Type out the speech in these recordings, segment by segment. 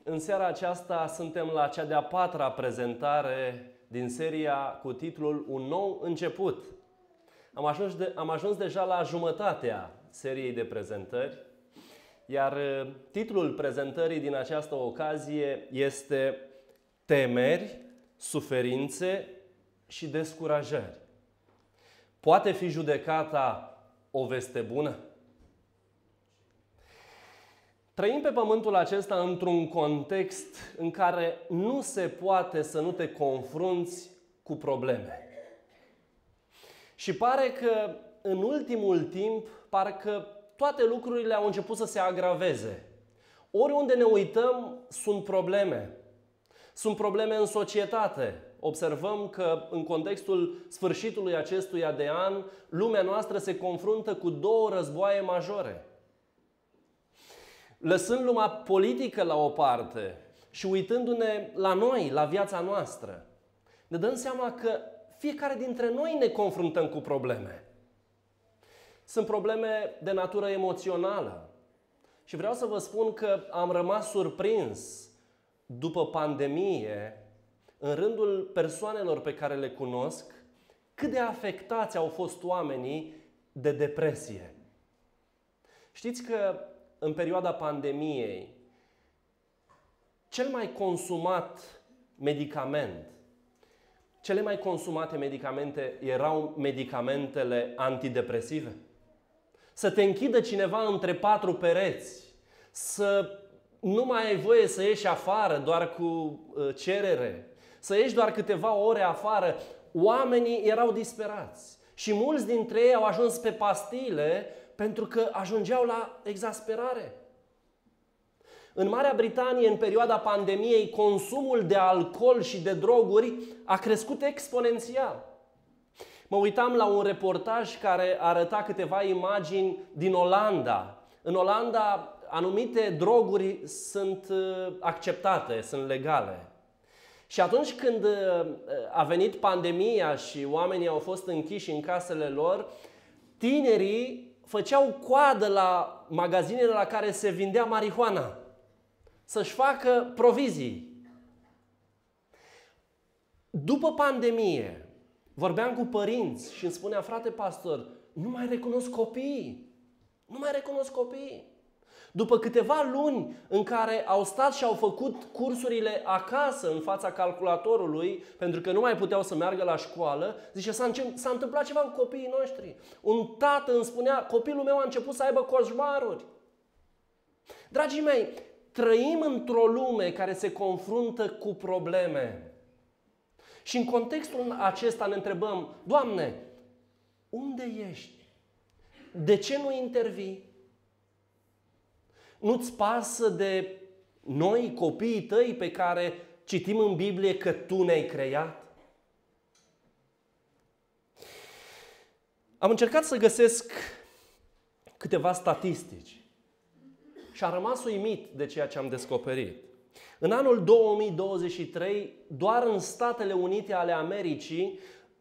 în seara aceasta suntem la cea de-a patra prezentare din seria cu titlul Un nou început. Am ajuns deja la jumătatea seriei de prezentări, iar titlul prezentării din această ocazie este Temeri, suferințe și descurajări. Poate fi judecata o veste bună? Trăim pe pământul acesta într-un context în care nu se poate să nu te confrunți cu probleme. Și pare că în ultimul timp, parcă toate lucrurile au început să se agraveze. Oriunde ne uităm, sunt probleme. Sunt probleme în societate. Observăm că în contextul sfârșitului acestuia de an, lumea noastră se confruntă cu două războaie majore. Lăsând lumea politică la o parte și uitându-ne la noi, la viața noastră, ne dăm seama că fiecare dintre noi ne confruntăm cu probleme. Sunt probleme de natură emoțională. Și vreau să vă spun că am rămas surprins după pandemie, în rândul persoanelor pe care le cunosc, cât de afectați au fost oamenii de depresie. Știți că în perioada pandemiei, cel mai consumat medicament, cele mai consumate medicamente erau medicamentele antidepresive. Să te închidă cineva între patru pereți, să nu mai ai voie să ieși afară doar cu cerere, să ieși doar câteva ore afară. Oamenii erau disperați și mulți dintre ei au ajuns pe pastile pentru că ajungeau la exasperare. În Marea Britanie, în perioada pandemiei, consumul de alcool și de droguri a crescut exponențial. Mă uitam la un reportaj care arăta câteva imagini din Olanda. În Olanda, anumite droguri sunt acceptate, sunt legale. Și atunci când a venit pandemia și oamenii au fost închiși în casele lor, tinerii făceau coadă la magazinele la care se vindea marihuana, să-și facă provizii. După pandemie, vorbeam cu părinți și îmi spunea: frate pastor, nu mai recunosc copiii. Nu mai recunosc copiii. După câteva luni în care au stat și au făcut cursurile acasă în fața calculatorului, pentru că nu mai puteau să meargă la școală, zice, s-a întâmplat ceva cu copiii noștri. Un tată îmi spunea: copilul meu a început să aibă coșmaruri. Dragii mei, trăim într-o lume care se confruntă cu probleme. Și în contextul acesta ne întrebăm: Doamne, unde ești? De ce nu intervii? Nu-ți pasă de noi, copiii tăi, pe care citim în Biblie că Tu ne-ai creat? Am încercat să găsesc câteva statistici și am rămas uimit de ceea ce am descoperit. În anul 2023, doar în Statele Unite ale Americii,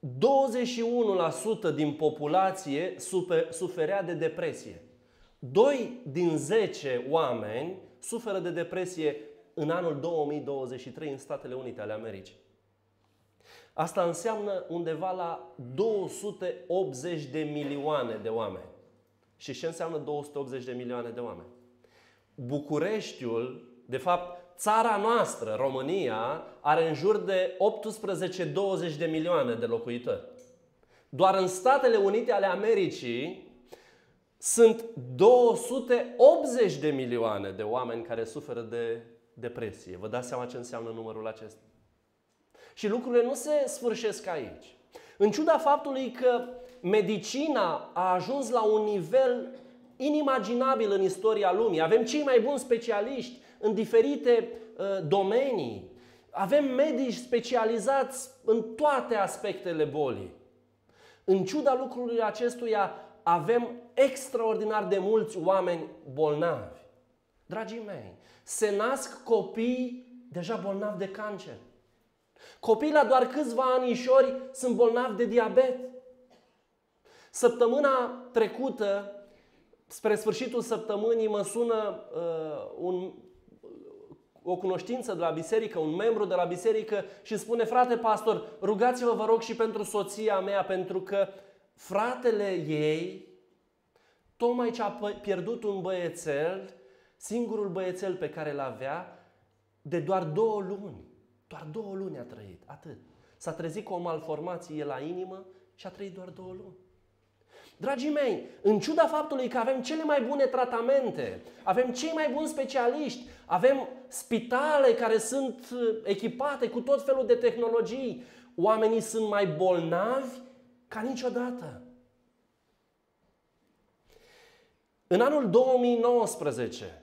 21% din populație suferea de depresie. 2 din 10 oameni suferă de depresie în anul 2023 în Statele Unite ale Americii. Asta înseamnă undeva la 280 de milioane de oameni. Și ce înseamnă 280 de milioane de oameni? Bucureștiul, de fapt țara noastră, România, are în jur de 18-20 de milioane de locuitori. Doar în Statele Unite ale Americii sunt 280 de milioane de oameni care suferă de depresie. Vă dați seama ce înseamnă numărul acesta? Și lucrurile nu se sfârșesc aici. În ciuda faptului că medicina a ajuns la un nivel inimaginabil în istoria lumii, avem cei mai buni specialiști în diferite domenii, avem medici specializați în toate aspectele bolii. În ciuda lucrurilor acestuia, avem extraordinar de mulți oameni bolnavi. Dragii mei, se nasc copii deja bolnavi de cancer. Copiii la doar câțiva anișori sunt bolnavi de diabet. Săptămâna trecută, spre sfârșitul săptămânii, mă sună o cunoștință de la biserică, un membru de la biserică și spune: frate pastor, rugați-vă, vă rog, și pentru soția mea, pentru că fratele ei tocmai ce a pierdut un băiețel, singurul băiețel pe care îl avea, de doar 2 luni. Doar 2 luni a trăit, atât. S-a trezit cu o malformație la inimă și a trăit doar 2 luni. Dragii mei, în ciuda faptului că avem cele mai bune tratamente, avem cei mai buni specialiști, avem spitale care sunt echipate cu tot felul de tehnologii, oamenii sunt mai bolnavi ca niciodată. În anul 2019,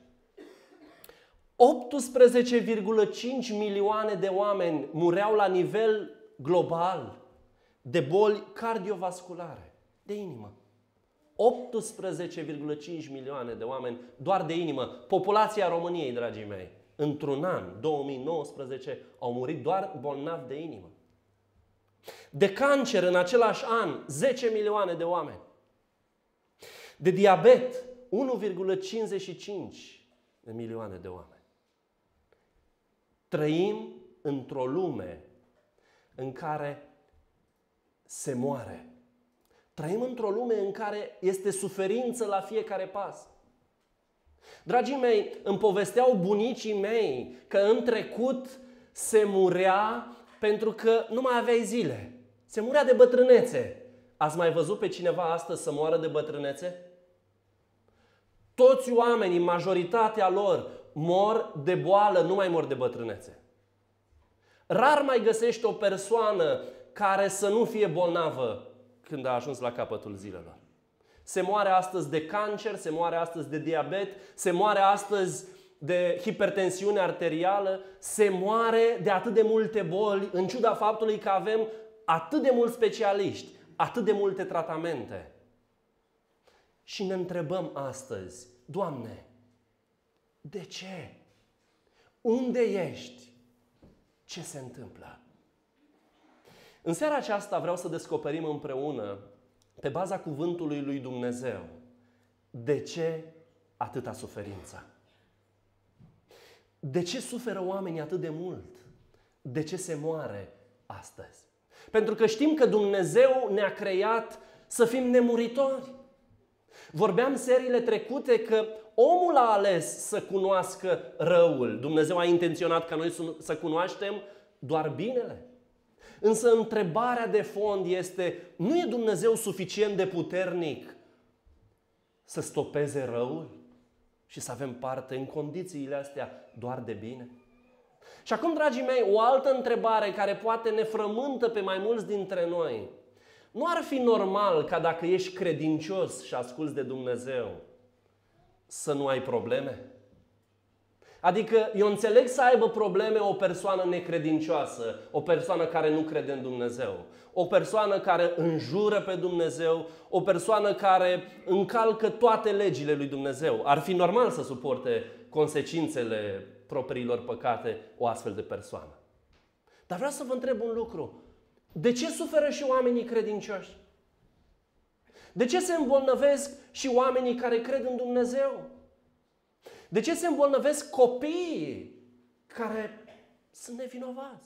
18,5 milioane de oameni mureau la nivel global de boli cardiovasculare, de inimă. 18,5 milioane de oameni doar de inimă. Populația României, dragii mei, într-un an, 2019, au murit doar bolnavi de inimă. De cancer, în același an, 10 milioane de oameni. De diabet, 1,55 de milioane de oameni. Trăim într-o lume în care se moare. Trăim într-o lume în care este suferință la fiecare pas. Dragii mei, îmi povesteau bunicii mei că în trecut se murea pentru că nu mai aveai zile. Se murea de bătrânețe. Ați mai văzut pe cineva astăzi să moară de bătrânețe? Toți oamenii, majoritatea lor, mor de boală, nu mai mor de bătrânețe. Rar mai găsești o persoană care să nu fie bolnavă când a ajuns la capătul zilelor. Se moare astăzi de cancer, se moare astăzi de diabet, se moare astăzi de hipertensiune arterială, se moare de atât de multe boli, în ciuda faptului că avem atât de mulți specialiști, atât de multe tratamente. Și ne întrebăm astăzi: Doamne, de ce? Unde ești? Ce se întâmplă? În seara aceasta vreau să descoperim împreună, pe baza cuvântului lui Dumnezeu, de ce atâta suferință? De ce suferă oamenii atât de mult? De ce se moare astăzi? Pentru că știm că Dumnezeu ne-a creat să fim nemuritori. Vorbeam seriile trecute că omul a ales să cunoască răul. Dumnezeu a intenționat ca noi să cunoaștem doar binele. Însă întrebarea de fond este: nu e Dumnezeu suficient de puternic să stopeze răul și să avem parte în condițiile astea doar de bine? Și acum, dragii mei, o altă întrebare care poate ne frământă pe mai mulți dintre noi: nu ar fi normal ca dacă ești credincios și asculți de Dumnezeu să nu ai probleme? Adică eu înțeleg să aibă probleme o persoană necredincioasă, o persoană care nu crede în Dumnezeu, o persoană care înjură pe Dumnezeu, o persoană care încalcă toate legile lui Dumnezeu. Ar fi normal să suporte consecințele propriilor păcate o astfel de persoană. Dar vreau să vă întreb un lucru: de ce suferă și oamenii credincioși? De ce se îmbolnăvesc și oamenii care cred în Dumnezeu? De ce se îmbolnăvesc copiii care sunt nevinovați?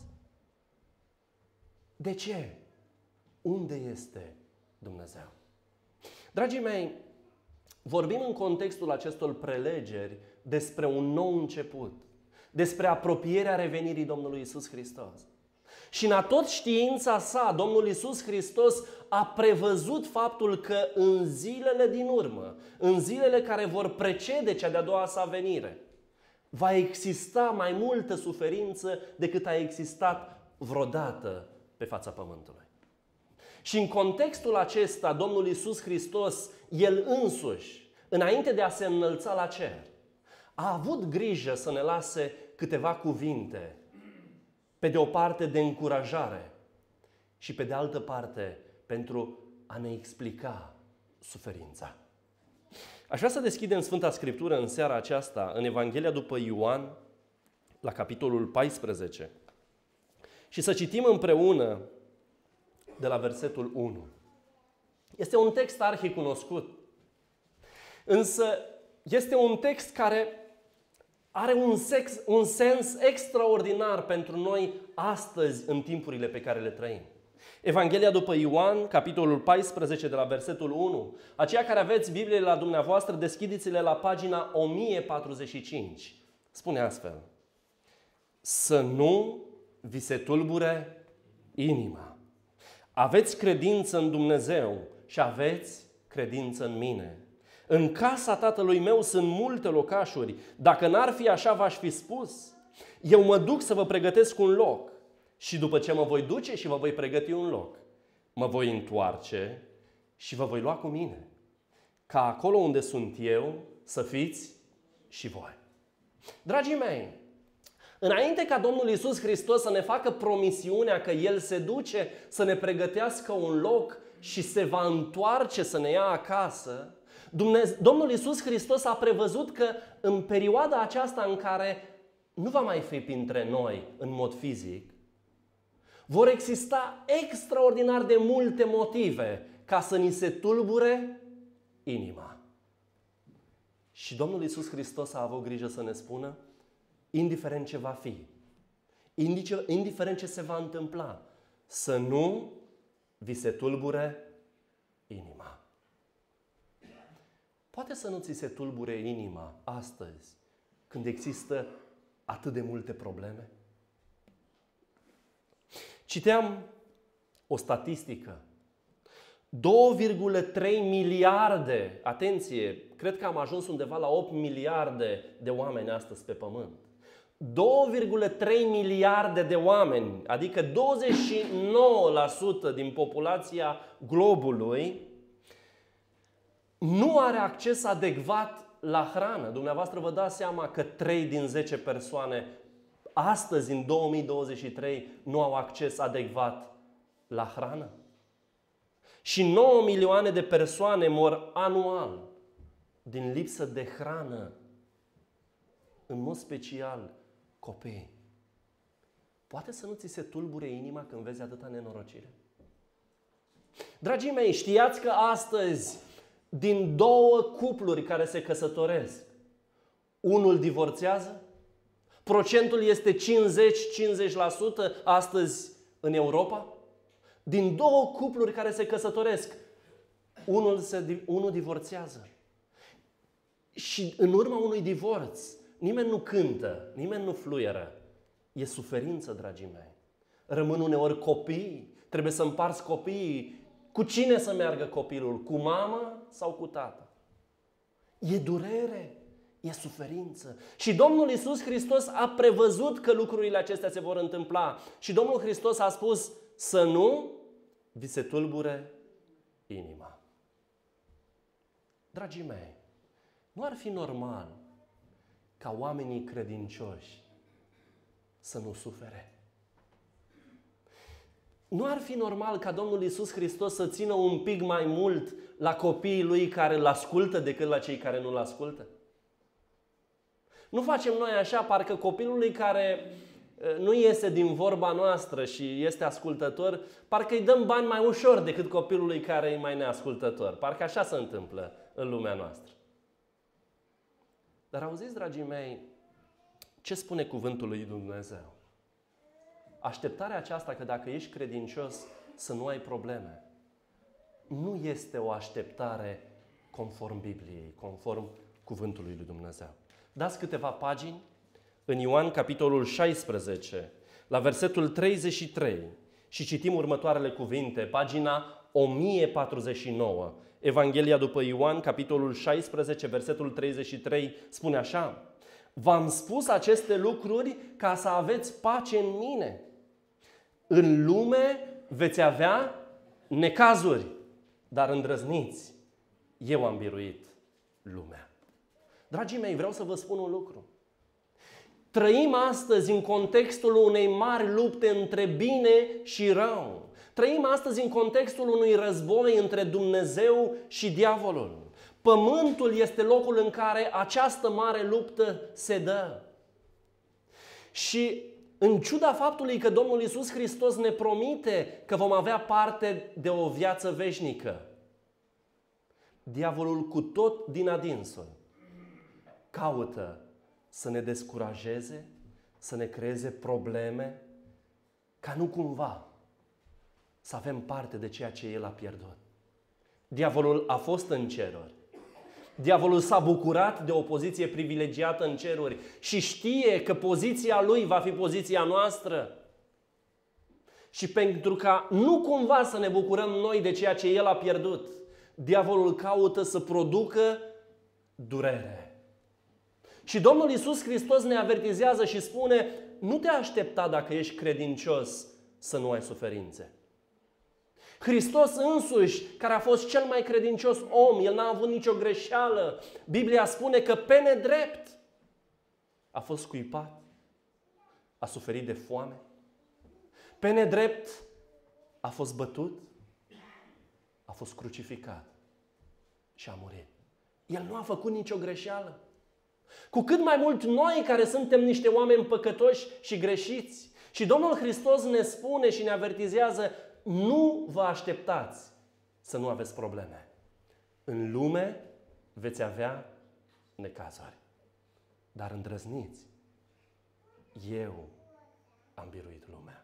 De ce? Unde este Dumnezeu? Dragii mei, vorbim în contextul acestor prelegeri despre un nou început, despre apropierea revenirii Domnului Iisus Hristos. Și în tot știința sa, Domnul Iisus Hristos a prevăzut faptul că în zilele din urmă, în zilele care vor precede cea de-a doua sa venire, va exista mai multă suferință decât a existat vreodată pe fața pământului. Și în contextul acesta, Domnul Iisus Hristos, El însuși, înainte de a se înălța la cer, a avut grijă să ne lase câteva cuvinte, pe de o parte de încurajare și pe de altă parte pentru a ne explica suferința. Aș vrea să deschidem Sfânta Scriptură în seara aceasta, în Evanghelia după Ioan, la capitolul 14, și să citim împreună de la versetul 1. Este un text arhicunoscut, însă este un text care are un sens extraordinar pentru noi astăzi, în timpurile pe care le trăim. Evanghelia după Ioan, capitolul 14, de la versetul 1. Aceia care aveți Bibliile la dumneavoastră, deschideți-le la pagina 1045. Spune astfel: să nu vi se tulbure inima. Aveți credință în Dumnezeu și aveți credință în mine. În casa tatălui meu sunt multe locașuri. Dacă n-ar fi așa, v-aș fi spus. Eu mă duc să vă pregătesc un loc. Și după ce mă voi duce și vă voi pregăti un loc, mă voi întoarce și vă voi lua cu mine, ca acolo unde sunt eu să fiți și voi. Dragii mei, înainte ca Domnul Iisus Hristos să ne facă promisiunea că El se duce să ne pregătească un loc și se va întoarce să ne ia acasă, Domnul Iisus Hristos a prevăzut că în perioada aceasta în care nu va mai fi printre noi în mod fizic, vor exista extraordinar de multe motive ca să ni se tulbure inima. Și Domnul Iisus Hristos a avut grijă să ne spună, indiferent ce va fi, indiferent ce se va întâmpla, să nu vi se tulbure inima. Poate să nu ți se tulbure inima astăzi, când există atât de multe probleme? Citeam o statistică. 2,3 miliarde, atenție, cred că am ajuns undeva la 8 miliarde de oameni astăzi pe pământ. 2,3 miliarde de oameni, adică 29% din populația globului, nu are acces adecvat la hrană. Dumneavoastră vă dați seama că 3 din 10 persoane astăzi, în 2023, nu au acces adecvat la hrană? Și 9 milioane de persoane mor anual din lipsă de hrană, în mod special copii. Poate să nu ți se tulbure inima când vezi atâta nenorocire? Dragii mei, știați că astăzi, din 2 cupluri care se căsătoresc, unul divorțează? Procentul este 50-50% astăzi în Europa. Din 2 cupluri care se căsătoresc, unul divorțează. Și în urma unui divorț, nimeni nu cântă, nimeni nu fluieră. E suferință, dragii mei. Rămân uneori copii, trebuie să împarți copiii. Cu cine să meargă copilul? Cu mama sau cu tata? E durere. E suferință. Și Domnul Iisus Hristos a prevăzut că lucrurile acestea se vor întâmpla. Și Domnul Hristos a spus să nu vi se tulbure inima. Dragii mei, nu ar fi normal ca oamenii credincioși să nu sufere? Nu ar fi normal ca Domnul Iisus Hristos să țină un pic mai mult la copiii Lui care îl ascultă decât la cei care nu îl ascultă? Nu facem noi așa, parcă copilului care nu iese din vorba noastră și este ascultător, parcă îi dăm bani mai ușor decât copilului care e mai neascultător. Parcă așa se întâmplă în lumea noastră. Dar auziți, dragii mei, ce spune cuvântul lui Dumnezeu? Așteptarea aceasta că dacă ești credincios să nu ai probleme, nu este o așteptare conform Bibliei, conform cuvântului lui Dumnezeu. Dați câteva pagini în Ioan, capitolul 16, la versetul 33 și citim următoarele cuvinte, pagina 1049. Evanghelia după Ioan, capitolul 16, versetul 33, spune așa: v-am spus aceste lucruri ca să aveți pace în mine. În lume veți avea necazuri, dar îndrăzniți, eu am biruit lumea. Dragii mei, vreau să vă spun un lucru. Trăim astăzi în contextul unei mari lupte între bine și rău. Trăim astăzi în contextul unui război între Dumnezeu și diavolul. Pământul este locul în care această mare luptă se dă. Și în ciuda faptului că Domnul Iisus Hristos ne promite că vom avea parte de o viață veșnică, diavolul cu tot din adinsul caută să ne descurajeze, să ne creeze probleme, ca nu cumva să avem parte de ceea ce El a pierdut. Diavolul a fost în ceruri. Diavolul s-a bucurat de o poziție privilegiată în ceruri și știe că poziția lui va fi poziția noastră. Și pentru ca nu cumva să ne bucurăm noi de ceea ce El a pierdut, diavolul caută să producă durere. Și Domnul Iisus Hristos ne avertizează și spune: nu te aștepta, dacă ești credincios, să nu ai suferințe. Hristos însuși, care a fost cel mai credincios om, El n-a avut nicio greșeală. Biblia spune că pe nedrept a fost scuipat, a suferit de foame, pe nedrept a fost bătut, a fost crucificat și a murit. El nu a făcut nicio greșeală. Cu cât mai mult noi, care suntem niște oameni păcătoși și greșiți. Și Domnul Hristos ne spune și ne avertizează: nu vă așteptați să nu aveți probleme. În lume veți avea necazuri. Dar îndrăzniți, eu am biruit lumea.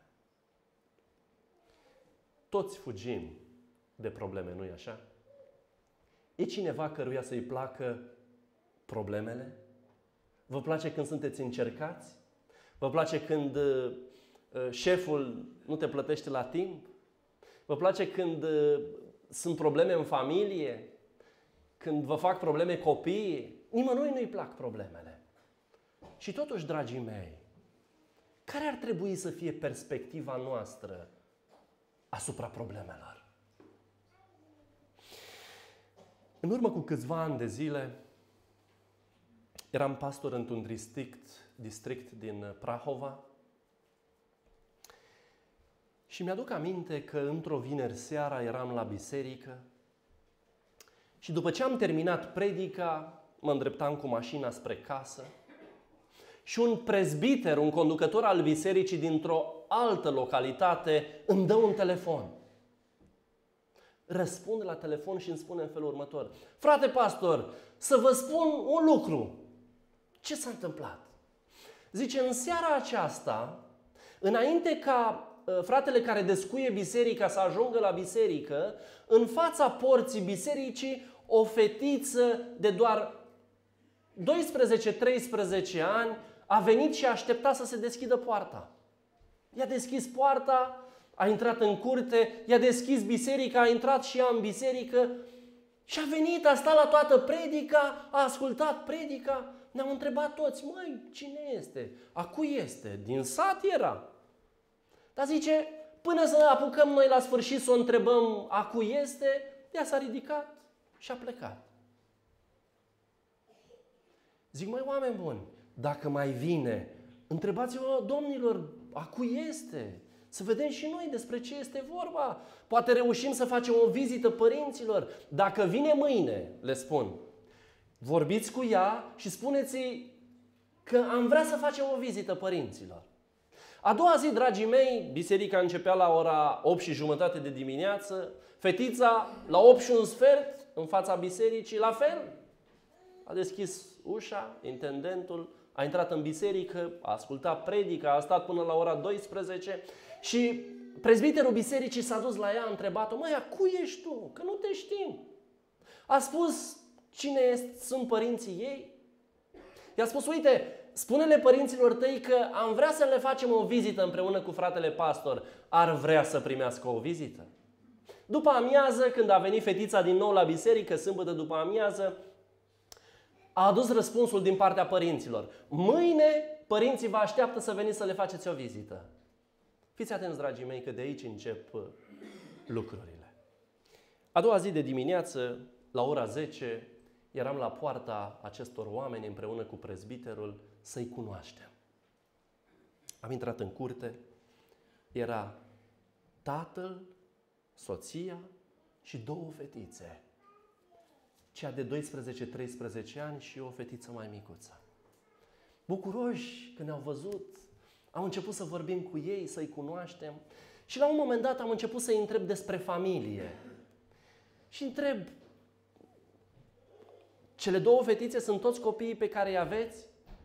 Toți fugim de probleme, nu-i așa? E cineva căruia să-i placă problemele? Vă place când sunteți încercați? Vă place când șeful nu te plătește la timp? Vă place când sunt probleme în familie? Când vă fac probleme copiii? Nimănui nu-i plac problemele. Și totuși, dragii mei, care ar trebui să fie perspectiva noastră asupra problemelor? În urmă cu câțiva ani de zile, eram pastor într-un district din Prahova și mi-aduc aminte că într-o vineri seara eram la biserică și după ce am terminat predica, mă îndreptam cu mașina spre casă și un prezbiter, un conducător al bisericii dintr-o altă localitate, îmi dă un telefon. Răspund la telefon și îmi spune în felul următor: frate pastor, să vă spun un lucru. Ce s-a întâmplat? Zice, în seara aceasta, înainte ca fratele care descuie biserica să ajungă la biserică, în fața porții bisericii, o fetiță de doar 12-13 ani a venit și a așteptat să se deschidă poarta. I-a deschis poarta, a intrat în curte, i-a deschis biserica, a intrat și ea în biserică și a venit, a stat la toată predica, a ascultat predica. Ne-au întrebat toți: măi, cine este? A cui este? Din sat era. Dar zice, până să apucăm noi la sfârșit să o întrebăm a cui este, ea s-a ridicat și a plecat. Zic, măi, oameni buni, dacă mai vine, întrebați-vă, domnilor, a cui este? Să vedem și noi despre ce este vorba. Poate reușim să facem o vizită părinților. Dacă vine mâine, le spun, vorbiți cu ea și spuneți-i că am vrea să facem o vizită părinților. A doua zi, dragii mei, biserica începea la ora 8:30 de dimineață, fetița la 8:15 în fața bisericii, la fel. A deschis ușa, intendentul, a intrat în biserică, a ascultat predica, a stat până la ora 12 și prezbiterul bisericii s-a dus la ea, a întrebat-o: măi, a cui ești tu? Că nu te știm. A spus cine sunt părinții ei. I-a spus: uite, spune-le părinților tăi că am vrea să le facem o vizită împreună cu fratele pastor. Ar vrea să primească o vizită? După amiază, când a venit fetița din nou la biserică, sâmbătă după amiază, a adus răspunsul din partea părinților: mâine părinții vă așteaptă să veniți să le faceți o vizită. Fiți atenți, dragii mei, că de aici încep lucrurile. A doua zi de dimineață, la ora 10, eram la poarta acestor oameni împreună cu prezbiterul să-i cunoaștem. Am intrat în curte, era tatăl, soția și două fetițe. Cea de 12-13 ani și o fetiță mai micuță. Bucuroși că ne-au văzut, am început să vorbim cu ei, să-i cunoaștem și la un moment dat am început să-i întreb despre familie. Și întreb: cele două fetițe sunt toți copiii pe care îi aveți?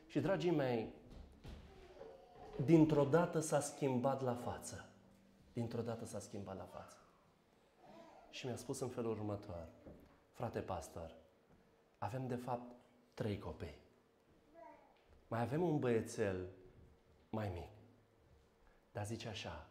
Și, dragii mei, dintr-o dată s-a schimbat la față. Dintr-o dată s-a schimbat la față. Și mi-a spus în felul următor: frate pastor, avem de fapt 3 copii. Mai avem un băiețel mai mic. Dar zice așa: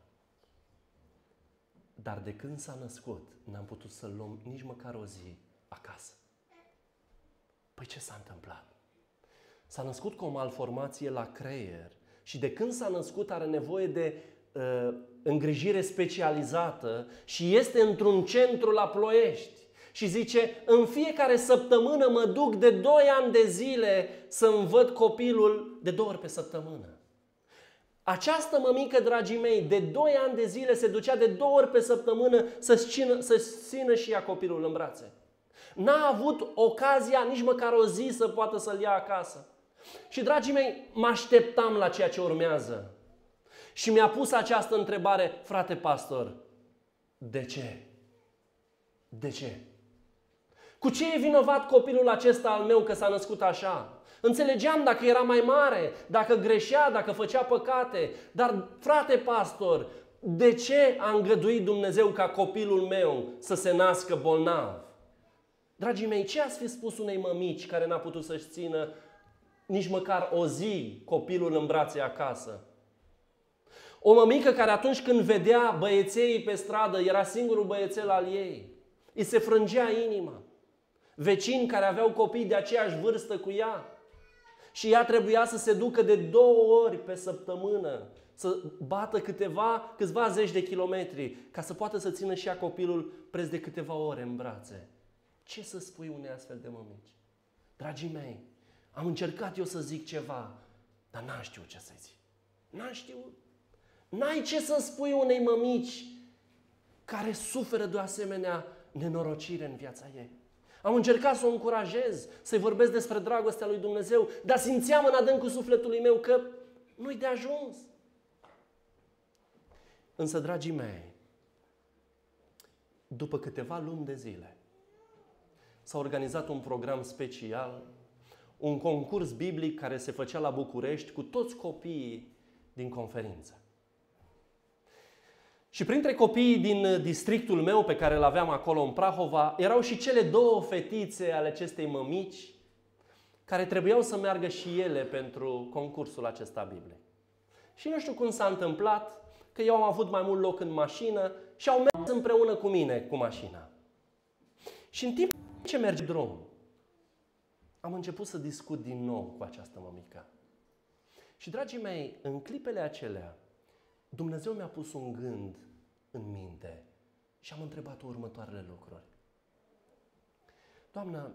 dar de când s-a născut, n-am putut să-l luăm nici măcar o zi acasă. Păi ce s-a întâmplat? S-a născut cu o malformație la creier și de când s-a născut are nevoie de îngrijire specializată și este într-un centru la Ploiești. Și zice: în fiecare săptămână mă duc de 2 ani de zile să-mi văd copilul de 2 ori pe săptămână. Această mămică, dragii mei, de 2 ani de zile se ducea de 2 ori pe săptămână să-și țină și ea copilul în brațe. N-a avut ocazia nici măcar o zi să poată să-l ia acasă. Și, dragii mei, mă așteptam la ceea ce urmează. Și mi-a pus această întrebare: frate pastor, de ce? De ce? Cu ce e vinovat copilul acesta al meu că s-a născut așa? Înțelegeam dacă era mai mare, dacă greșea, dacă făcea păcate. Dar, frate pastor, de ce a îngăduit Dumnezeu ca copilul meu să se nască bolnav? Dragii mei, ce ați fi spus unei mămici care n-a putut să-și țină nici măcar o zi copilul în brațe acasă? O mămică care atunci când vedea băieței pe stradă, era singurul băiețel al ei, îi se frângea inima. Vecini care aveau copii de aceeași vârstă cu ea și ea trebuia să se ducă de 2 ori pe săptămână, să bată câțiva zeci de kilometri ca să poată să țină și ea copilul preț de câteva ore în brațe. Ce să spui unei astfel de mămici? Dragii mei, am încercat eu să zic ceva, dar n-am știut ce să zic. N-am știut. N-ai ce să spui unei mămici care suferă de o asemenea nenorocire în viața ei. Am încercat să o încurajez, să-i vorbesc despre dragostea lui Dumnezeu, dar simțeam în adâncul sufletului meu că nu-i de ajuns. Însă, dragii mei, după câteva luni de zile, s-a organizat un program special, un concurs biblic care se făcea la București cu toți copiii din conferință. Și printre copiii din districtul meu pe care îl aveam acolo în Prahova, erau și cele 2 fetițe ale acestei mămici care trebuiau să meargă și ele pentru concursul acesta biblic. Și nu știu cum s-a întâmplat, că eu am avut mai mult loc în mașină și au mers împreună cu mine cu mașina. Și în timp ce merge drum, am început să discut din nou cu această mămică. Și, dragii mei, în clipele acelea, Dumnezeu mi-a pus un gând în minte și am întrebat următoarele lucruri. Doamnă,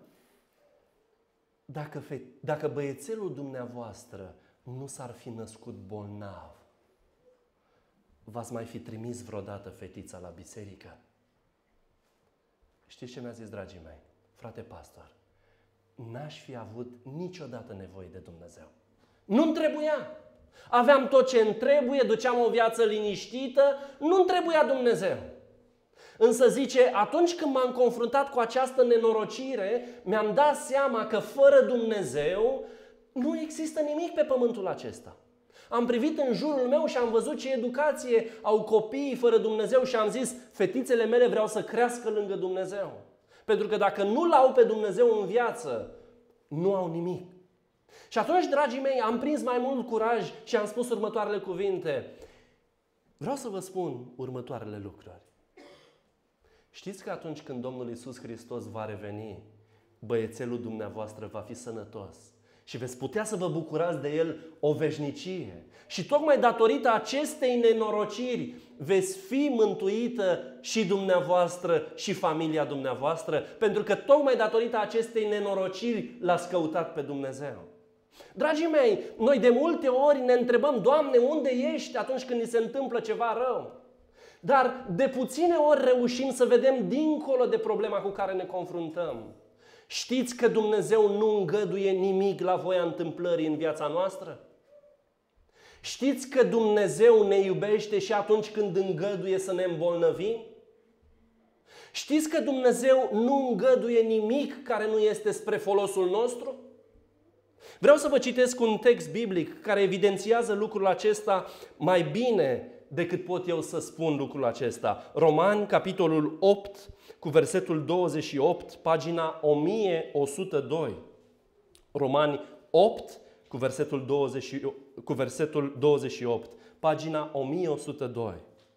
dacă băiețelul dumneavoastră nu s-ar fi născut bolnav, v-ați mai fi trimis vreodată fetița la biserică? Știți ce mi-a zis, dragii mei? Frate pastor, n-aș fi avut niciodată nevoie de Dumnezeu. Nu-mi trebuia. Aveam tot ce îmi trebuie, duceam o viață liniștită, nu-mi trebuia Dumnezeu. Însă zice, atunci când m-am confruntat cu această nenorocire, mi-am dat seama că fără Dumnezeu nu există nimic pe pământul acesta. Am privit în jurul meu și am văzut ce educație au copiii fără Dumnezeu și am zis, fetițele mele vreau să crească lângă Dumnezeu. Pentru că dacă nu-L au pe Dumnezeu în viață, nu au nimic. Și atunci, dragii mei, am prins mai mult curaj și am spus următoarele cuvinte. Vreau să vă spun următoarele lucruri. Știți că atunci când Domnul Iisus Hristos va reveni, băiețelul dumneavoastră va fi sănătos și veți putea să vă bucurați de el o veșnicie. Și tocmai datorită acestei nenorociri veți fi mântuită și dumneavoastră și familia dumneavoastră, pentru că tocmai datorită acestei nenorociri l-ați căutat pe Dumnezeu. Dragii mei, noi de multe ori ne întrebăm, Doamne, unde ești atunci când ni se întâmplă ceva rău? Dar de puține ori reușim să vedem dincolo de problema cu care ne confruntăm. Știți că Dumnezeu nu îngăduie nimic la voia întâmplării în viața noastră? Știți că Dumnezeu ne iubește și atunci când îngăduie să ne îmbolnăvim? Știți că Dumnezeu nu îngăduie nimic care nu este spre folosul nostru? Vreau să vă citesc un text biblic care evidențiază lucrul acesta mai bine decât pot eu să spun lucrul acesta. Romani, capitolul 8, cu versetul 28, pagina 1102. Romani 8, cu versetul 28, pagina 1102.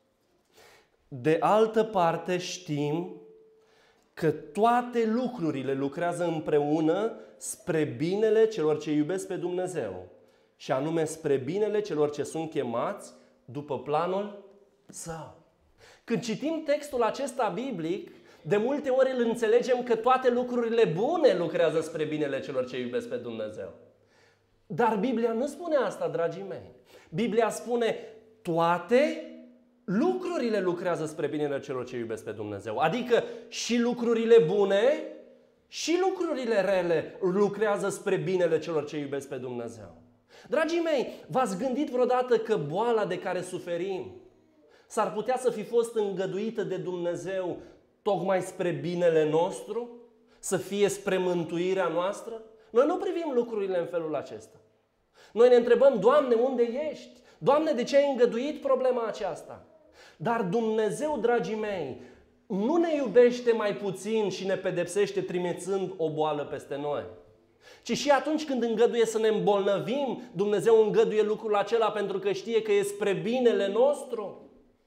De altă parte știm că toate lucrurile lucrează împreună spre binele celor ce iubesc pe Dumnezeu, și anume spre binele celor ce sunt chemați după planul Său. Când citim textul acesta biblic, de multe ori îl înțelegem că toate lucrurile bune lucrează spre binele celor ce iubesc pe Dumnezeu. Dar Biblia nu spune asta, dragii mei. Biblia spune toate lucrurile lucrează spre binele celor ce iubesc pe Dumnezeu. Adică și lucrurile bune și lucrurile rele lucrează spre binele celor ce iubesc pe Dumnezeu. Dragii mei, v-ați gândit vreodată că boala de care suferim s-ar putea să fi fost îngăduită de Dumnezeu tocmai spre binele nostru? Să fie spre mântuirea noastră? Noi nu privim lucrurile în felul acesta. Noi ne întrebăm, Doamne, unde ești? Doamne, de ce ai îngăduit problema aceasta? Dar Dumnezeu, dragii mei, nu ne iubește mai puțin și ne pedepsește trimițând o boală peste noi. Ci și atunci când îngăduie să ne îmbolnăvim, Dumnezeu îngăduie lucrul acela pentru că știe că e spre binele nostru.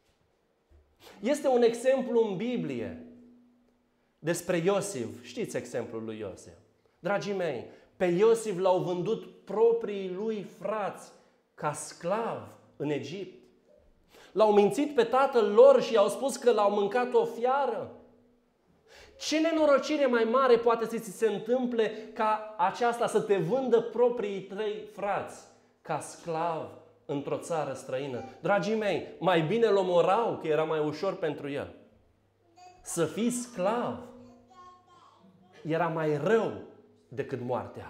Este un exemplu în Biblie despre Iosif. Știți exemplul lui Iosif. Dragii mei, pe Iosif l-au vândut proprii lui frați ca sclav în Egipt. L-au mințit pe tatăl lor și i-au spus că l-au mâncat o fiară. Ce nenorocire mai mare poate să ți se întâmple ca aceasta, să te vândă proprii tăi frați ca sclav într-o țară străină? Dragii mei, mai bine îl omorau, că era mai ușor pentru el. Să fii sclav era mai rău decât moartea.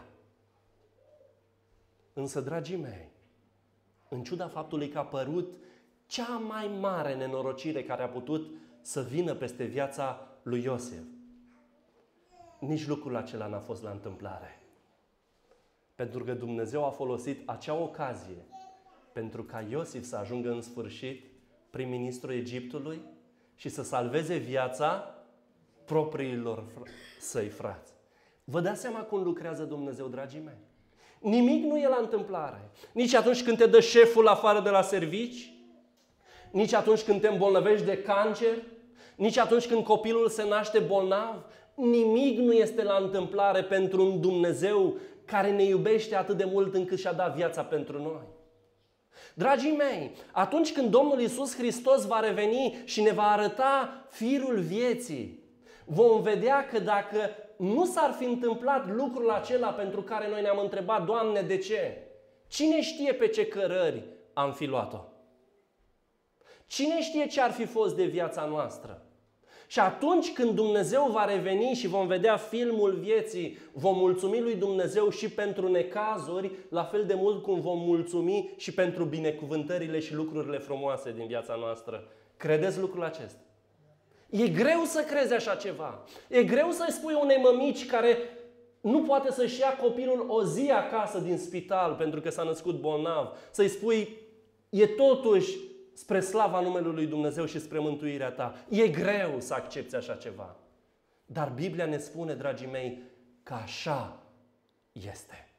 Însă, dragii mei, în ciuda faptului că a apărut cea mai mare nenorocire care a putut să vină peste viața lui Iosif, nici lucrul acela n-a fost la întâmplare. Pentru că Dumnezeu a folosit acea ocazie pentru ca Iosif să ajungă în sfârșit prim-ministru Egiptului și să salveze viața propriilor săi frați. Vă dați seama cum lucrează Dumnezeu, dragii mei? Nimic nu e la întâmplare. Nici atunci când te dă șeful afară de la servici, nici atunci când te îmbolnăvești de cancer, nici atunci când copilul se naște bolnav. Nimic nu este la întâmplare pentru un Dumnezeu care ne iubește atât de mult încât și-a dat viața pentru noi. Dragii mei, atunci când Domnul Iisus Hristos va reveni și ne va arăta firul vieții, vom vedea că dacă nu s-ar fi întâmplat lucrul acela pentru care noi ne-am întrebat, Doamne, de ce? Cine știe pe ce cărări am fi luat-o? Cine știe ce ar fi fost de viața noastră? Și atunci când Dumnezeu va reveni și vom vedea filmul vieții, vom mulțumi lui Dumnezeu și pentru necazuri, la fel de mult cum vom mulțumi și pentru binecuvântările și lucrurile frumoase din viața noastră. Credeți lucrul acesta? E greu să crezi așa ceva. E greu să-i spui unei mămici care nu poate să-și ia copilul o zi acasă din spital pentru că s-a născut bolnav, să-i spui, e totuși spre slava numelui lui Dumnezeu și spre mântuirea ta. E greu să accepți așa ceva. Dar Biblia ne spune, dragii mei, că așa este.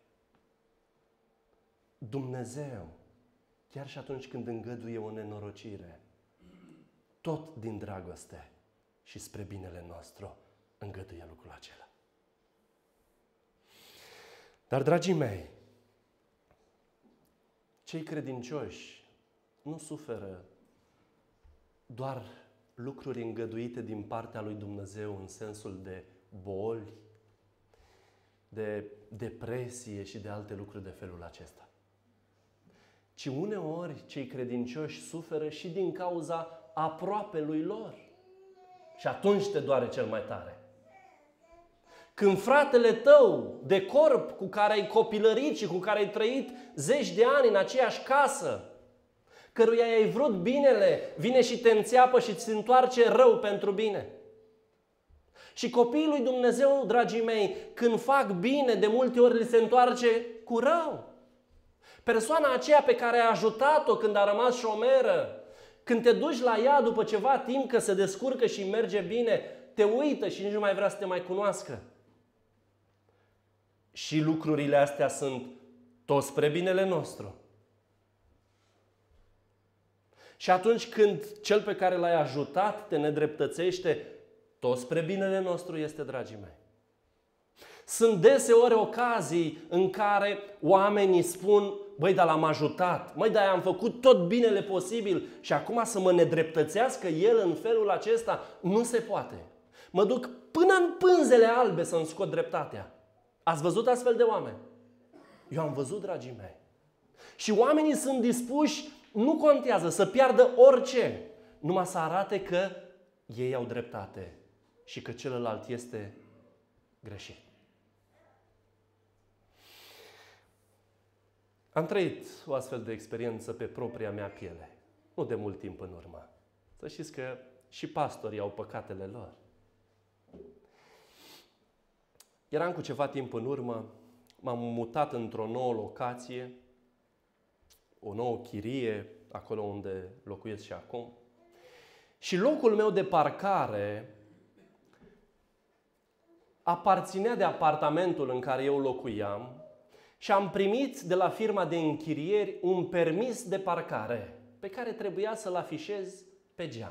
Dumnezeu, chiar și atunci când îngăduie o nenorocire, tot din dragoste și spre binele nostru îngăduie lucrul acela. Dar, dragii mei, cei credincioși nu suferă doar lucruri îngăduite din partea lui Dumnezeu în sensul de boli, de depresie și de alte lucruri de felul acesta. Ci uneori cei credincioși suferă și din cauza aproapelui lor. Și atunci te doare cel mai tare. Când fratele tău de corp cu care ai copilărit și cu care ai trăit zeci de ani în aceeași casă, căruia ai vrut binele, vine și te înțeapă și ți întoarce rău pentru bine. Și copiii lui Dumnezeu, dragii mei, când fac bine, de multe ori li se întoarce cu rău. Persoana aceea pe care ai ajutat-o când a rămas șomeră, când te duci la ea după ceva timp că se descurcă și merge bine, te uită și nici nu mai vrea să te mai cunoască. Și lucrurile astea sunt tot spre binele nostru. Și atunci când cel pe care l-ai ajutat te nedreptățește, tot spre binele nostru este, dragii mei. Sunt deseori ocazii în care oamenii spun, băi, dar l-am ajutat, măi, dar am făcut tot binele posibil și acum să mă nedreptățească el în felul acesta, nu se poate. Mă duc până în pânzele albe să-mi scot dreptatea. Ați văzut astfel de oameni? Eu am văzut, dragii mei. Și oamenii sunt dispuși, nu contează, să piardă orice, numai să arate că ei au dreptate și că celălalt este greșit. Am trăit o astfel de experiență pe propria mea piele, nu de mult timp în urmă. Să știți că și pastorii au păcatele lor. Eram cu ceva timp în urmă, m-am mutat într-o nouă locație, o nouă chirie, acolo unde locuiesc și acum. Și locul meu de parcare aparținea de apartamentul în care eu locuiam și am primit de la firma de închirieri un permis de parcare pe care trebuia să-l afișez pe geam.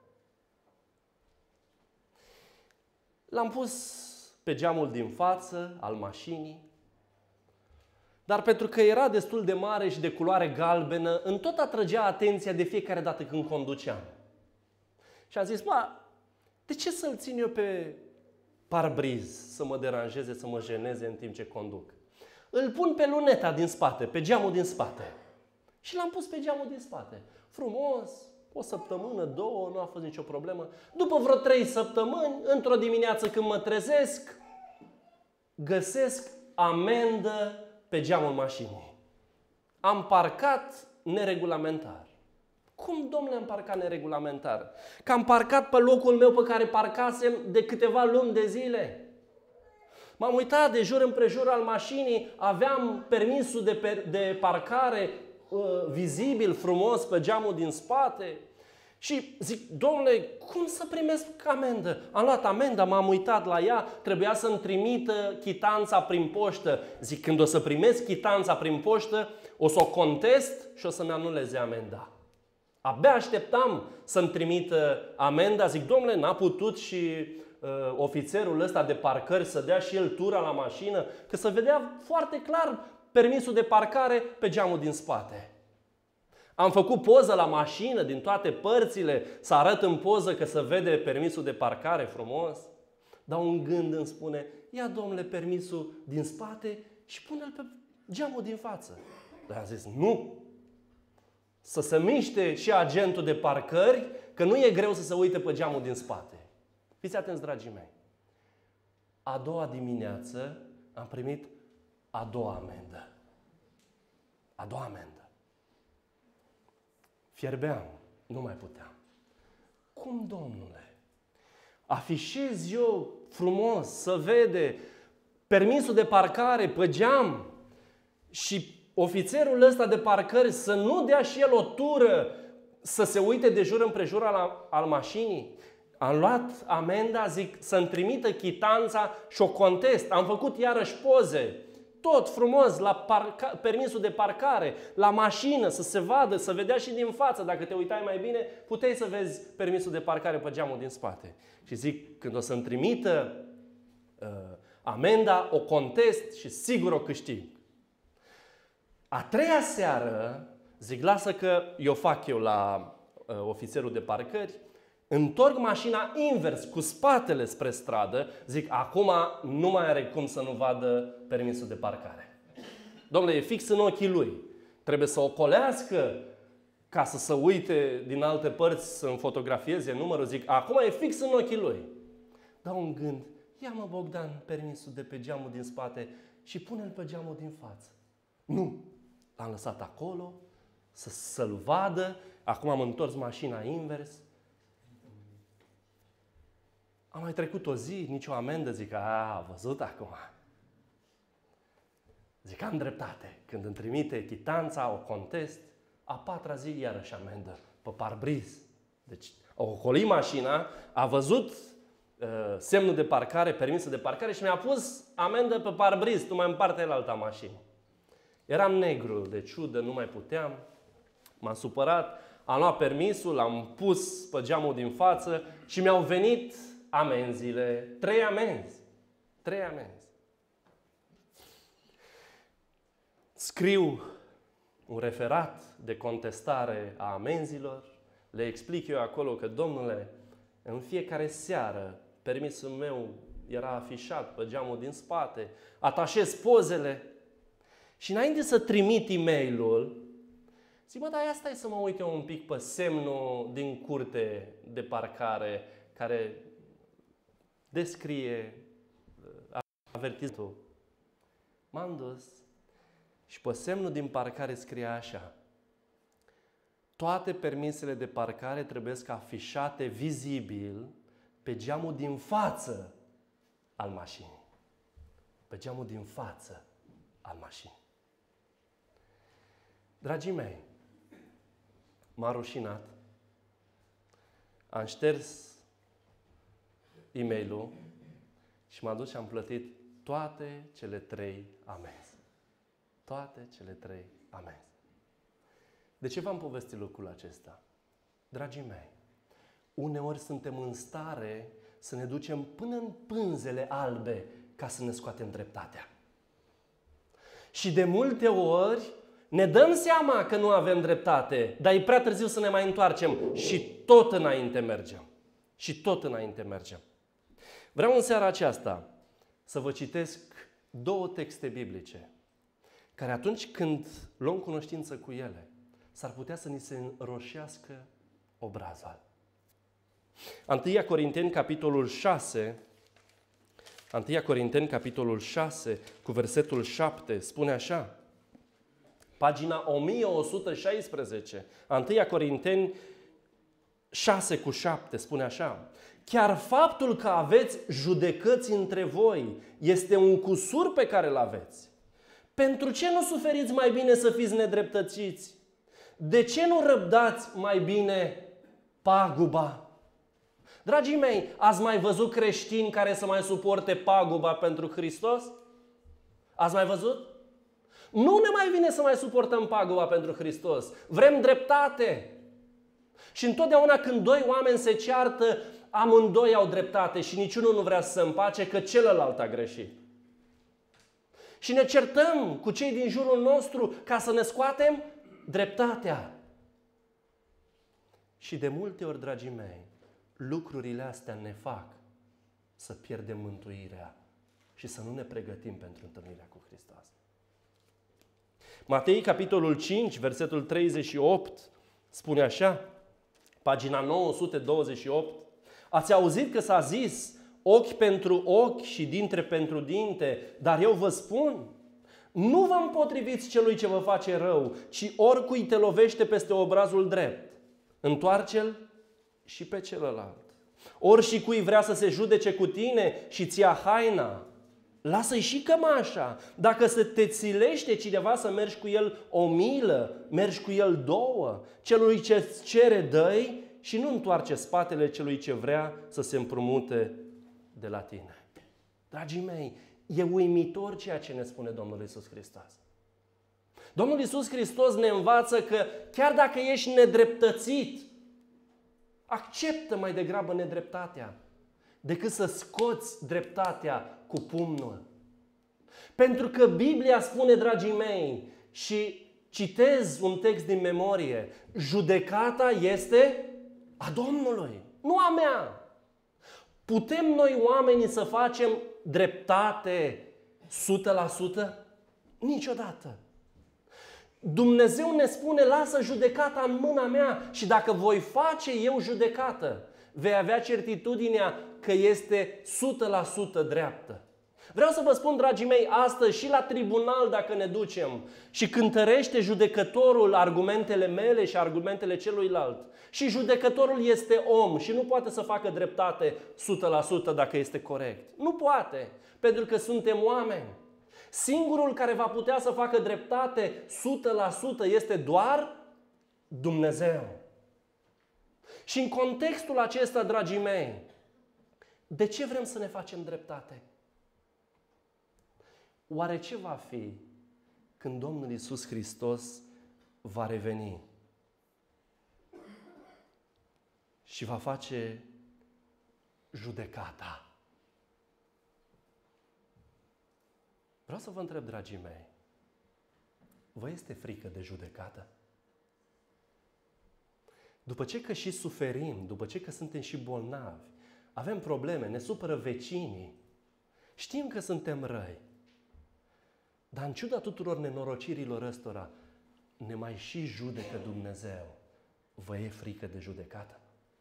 L-am pus pe geamul din față al mașinii, dar pentru că era destul de mare și de culoare galbenă, îmi tot atrăgea atenția de fiecare dată când conduceam. Și am zis, de ce să-l țin eu pe parbriz să mă deranjeze, să mă jeneze în timp ce conduc? Îl pun pe luneta din spate, pe geamul din spate. Și l-am pus pe geamul din spate. Frumos, o săptămână, două, nu a fost nicio problemă. După vreo 3 săptămâni, într-o dimineață când mă trezesc, găsesc amendă pe geamul mașinii. Am parcat neregulamentar. Cum, domnule, am parcat neregulamentar? Că am parcat pe locul meu pe care parcasem de câteva luni de zile. M-am uitat de jur împrejur al mașinii, aveam permisul de parcare vizibil, frumos, pe geamul din spate. Și zic, domnule, cum să primesc amendă? Am luat amenda, m-am uitat la ea, trebuia să-mi trimită chitanța prin poștă. Zic, când o să primesc chitanța prin poștă, o să o contest și o să-mi anuleze amenda. Abia așteptam să-mi trimită amenda. Zic, domnule, n-a putut și ofițerul ăsta de parcări să dea și el tura la mașină, că se vedea foarte clar permisul de parcare pe geamul din spate. Am făcut poză la mașină din toate părțile, să arăt în poză că se vede permisul de parcare frumos. Dar un gând îmi spune, ia, domnule, permisul din spate și pune-l pe geamul din față. Dar am zis, nu! Să se miște și agentul de parcări, că nu e greu să se uite pe geamul din spate. Fiți atenți, dragii mei. A doua dimineață am primit a doua amendă. A doua amendă. Fierbeam, nu mai puteam. Cum, domnule? Afișez eu frumos, să vede permisul de parcare pe geam și ofițerul ăsta de parcări să nu dea și el o tură să se uite de jur împrejur al mașinii. Am luat amenda, zic, să-mi trimită chitanța și o contest. Am făcut iarăși poze. Tot frumos, la permisul de parcare, la mașină, să se vadă, să vedea și din față. Dacă te uitai mai bine, puteai să vezi permisul de parcare pe geamul din spate. Și zic, când o să-mi trimită amenda, o contest și sigur o câștig. A treia seară, zic, lasă că eu fac la ofițerul de parcări, întorc mașina invers, cu spatele spre stradă, zic, acum nu mai are cum să nu vadă permisul de parcare. Dom'le, e fix în ochii lui. Trebuie să ocolească ca să se uite din alte părți să-mi fotografieze numărul. Zic, acum e fix în ochii lui. Dau un gând, ia-mă, Bogdan, permisul de pe geamul din spate și pune-l pe geamul din față. Nu, l-am lăsat acolo să-l vadă. Acum am întors mașina invers. Am mai trecut o zi, nicio amendă, zic, a văzut acum. Zic, am dreptate. Când îmi trimite chitanța, o contest, a patra zi iarăși amendă pe parbriz. Deci a ocolit mașina, a văzut semnul de parcare, permisul de parcare și mi-a pus amendă pe parbriz, tocmai în partea alta a mașinii. Eram negru de ciudă, nu mai puteam, m-am supărat, am luat permisul, l-am pus pe geamul din față și mi-au venit amenziile, 3 amenzi. 3 amenzi. Scriu un referat de contestare a amenzilor, le explic eu acolo că, domnule, în fiecare seară permisul meu era afișat pe geamul din spate, atașez pozele și înainte să trimit e-mailul, zic, bă, dar ia stai să mă uit eu un pic pe semnul din curte de parcare care descrie avertizmentul. M-am dus și pe semnul din parcare scria așa: toate permisele de parcare trebuie să afișate vizibil pe geamul din față al mașinii. Pe geamul din față al mașinii. Dragii mei, m-a rușinat. Am șters e-mailul și m-am dus și am plătit toate cele 3 amenzi. Toate cele 3 amenzi. De ce v-am povestit lucrul acesta? Dragii mei, uneori suntem în stare să ne ducem până în pânzele albe ca să ne scoatem dreptatea. Și de multe ori ne dăm seama că nu avem dreptate, dar e prea târziu să ne mai întoarcem și tot înainte mergem. Și tot înainte mergem. Vreau în seara aceasta să vă citesc 2 texte biblice care atunci când luăm cunoștință cu ele, s-ar putea să ni se înroșească obrazul. 1 Corinteni, capitolul 6, 1 Corinteni, capitolul 6, cu versetul 7, spune așa, pagina 1116, 1 Corinteni 6 cu 7, spune așa, chiar faptul că aveți judecăți între voi este un cusur pe care îl aveți. Pentru ce nu suferiți mai bine să fiți nedreptățiți? De ce nu răbdați mai bine paguba? Dragii mei, ați mai văzut creștini care să mai suporte paguba pentru Hristos? Ați mai văzut? Nu ne mai vine să mai suportăm paguba pentru Hristos. Vrem dreptate. Și întotdeauna când 2 oameni se ceartă, amândoi au dreptate și niciunul nu vrea să se împace că celălalt a greșit. Și ne certăm cu cei din jurul nostru ca să ne scoatem dreptatea. Și de multe ori, dragii mei, lucrurile astea ne fac să pierdem mântuirea și să nu ne pregătim pentru întâlnirea cu Hristos. Matei, capitolul 5, versetul 38, spune așa, pagina 928, ați auzit că s-a zis ochi pentru ochi și dinte pentru dinte, dar eu vă spun, nu vă împotriviți celui ce vă face rău, ci oricui te lovește peste obrazul drept, întoarce-l și pe celălalt. Ori și cui vrea să se judece cu tine și ți ia haina, lasă-i și cămașa. Dacă se te țilește cineva să mergi cu el 1.000, mergi cu el 2. Celui ce cere, dă-i și nu întoarce spatele celui ce vrea să se împrumute de la tine. Dragii mei, e uimitor ceea ce ne spune Domnul Iisus Hristos. Domnul Iisus Hristos ne învață că chiar dacă ești nedreptățit, acceptă mai degrabă nedreptatea decât să scoți dreptatea cu pumnul. Pentru că Biblia spune, dragii mei, și citez un text din memorie, judecata este a Domnului, nu a mea. Putem noi oamenii să facem dreptate 100%? Niciodată. Dumnezeu ne spune, lasă judecata în mâna mea și dacă voi face eu judecată, vei avea certitudinea că este 100% dreaptă. Vreau să vă spun, dragii mei, astăzi și la tribunal dacă ne ducem și cântărește judecătorul argumentele mele și argumentele celuilalt și judecătorul este om și nu poate să facă dreptate 100% dacă este corect. Nu poate, pentru că suntem oameni. Singurul care va putea să facă dreptate 100% este doar Dumnezeu. Și în contextul acesta, dragii mei, de ce vrem să ne facem dreptate? Oare ce va fi când Domnul Iisus Hristos va reveni și va face judecata? Vreau să vă întreb, dragii mei, vă este frică de judecată? După ce că și suferim, după ce că suntem și bolnavi, avem probleme, ne supără vecinii, știm că suntem răi, dar în ciuda tuturor nenorocirilor ăstora, ne mai și judecă Dumnezeu. Vă e frică de judecată?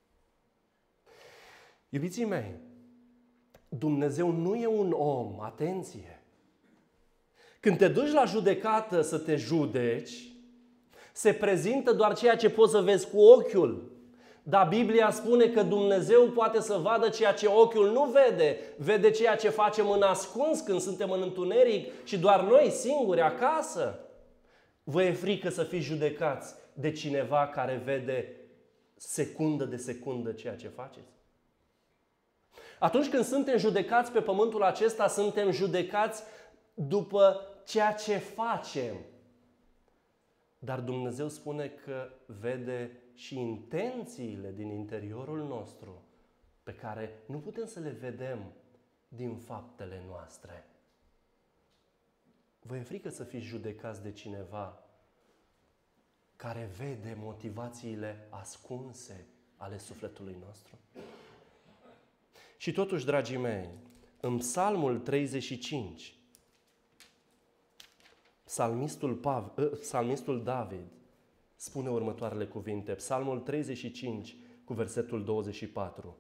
Iubiții mei, Dumnezeu nu e un om, atenție! Când te duci la judecată să te judeci, se prezintă doar ceea ce poți să vezi cu ochiul. Dar Biblia spune că Dumnezeu poate să vadă ceea ce ochiul nu vede. Vede ceea ce facem în ascuns când suntem în întuneric și doar noi singuri acasă. Vă e frică să fiți judecați de cineva care vede secundă de secundă ceea ce faceți? Atunci când suntem judecați pe pământul acesta, suntem judecați după ceea ce facem. Dar Dumnezeu spune că vede și intențiile din interiorul nostru, pe care nu putem să le vedem din faptele noastre. Vă e frică să fiți judecați de cineva care vede motivațiile ascunse ale sufletului nostru? Și totuși, dragii mei, în Psalmul 35, Psalmistul David spune următoarele cuvinte. Psalmul 35 cu versetul 24.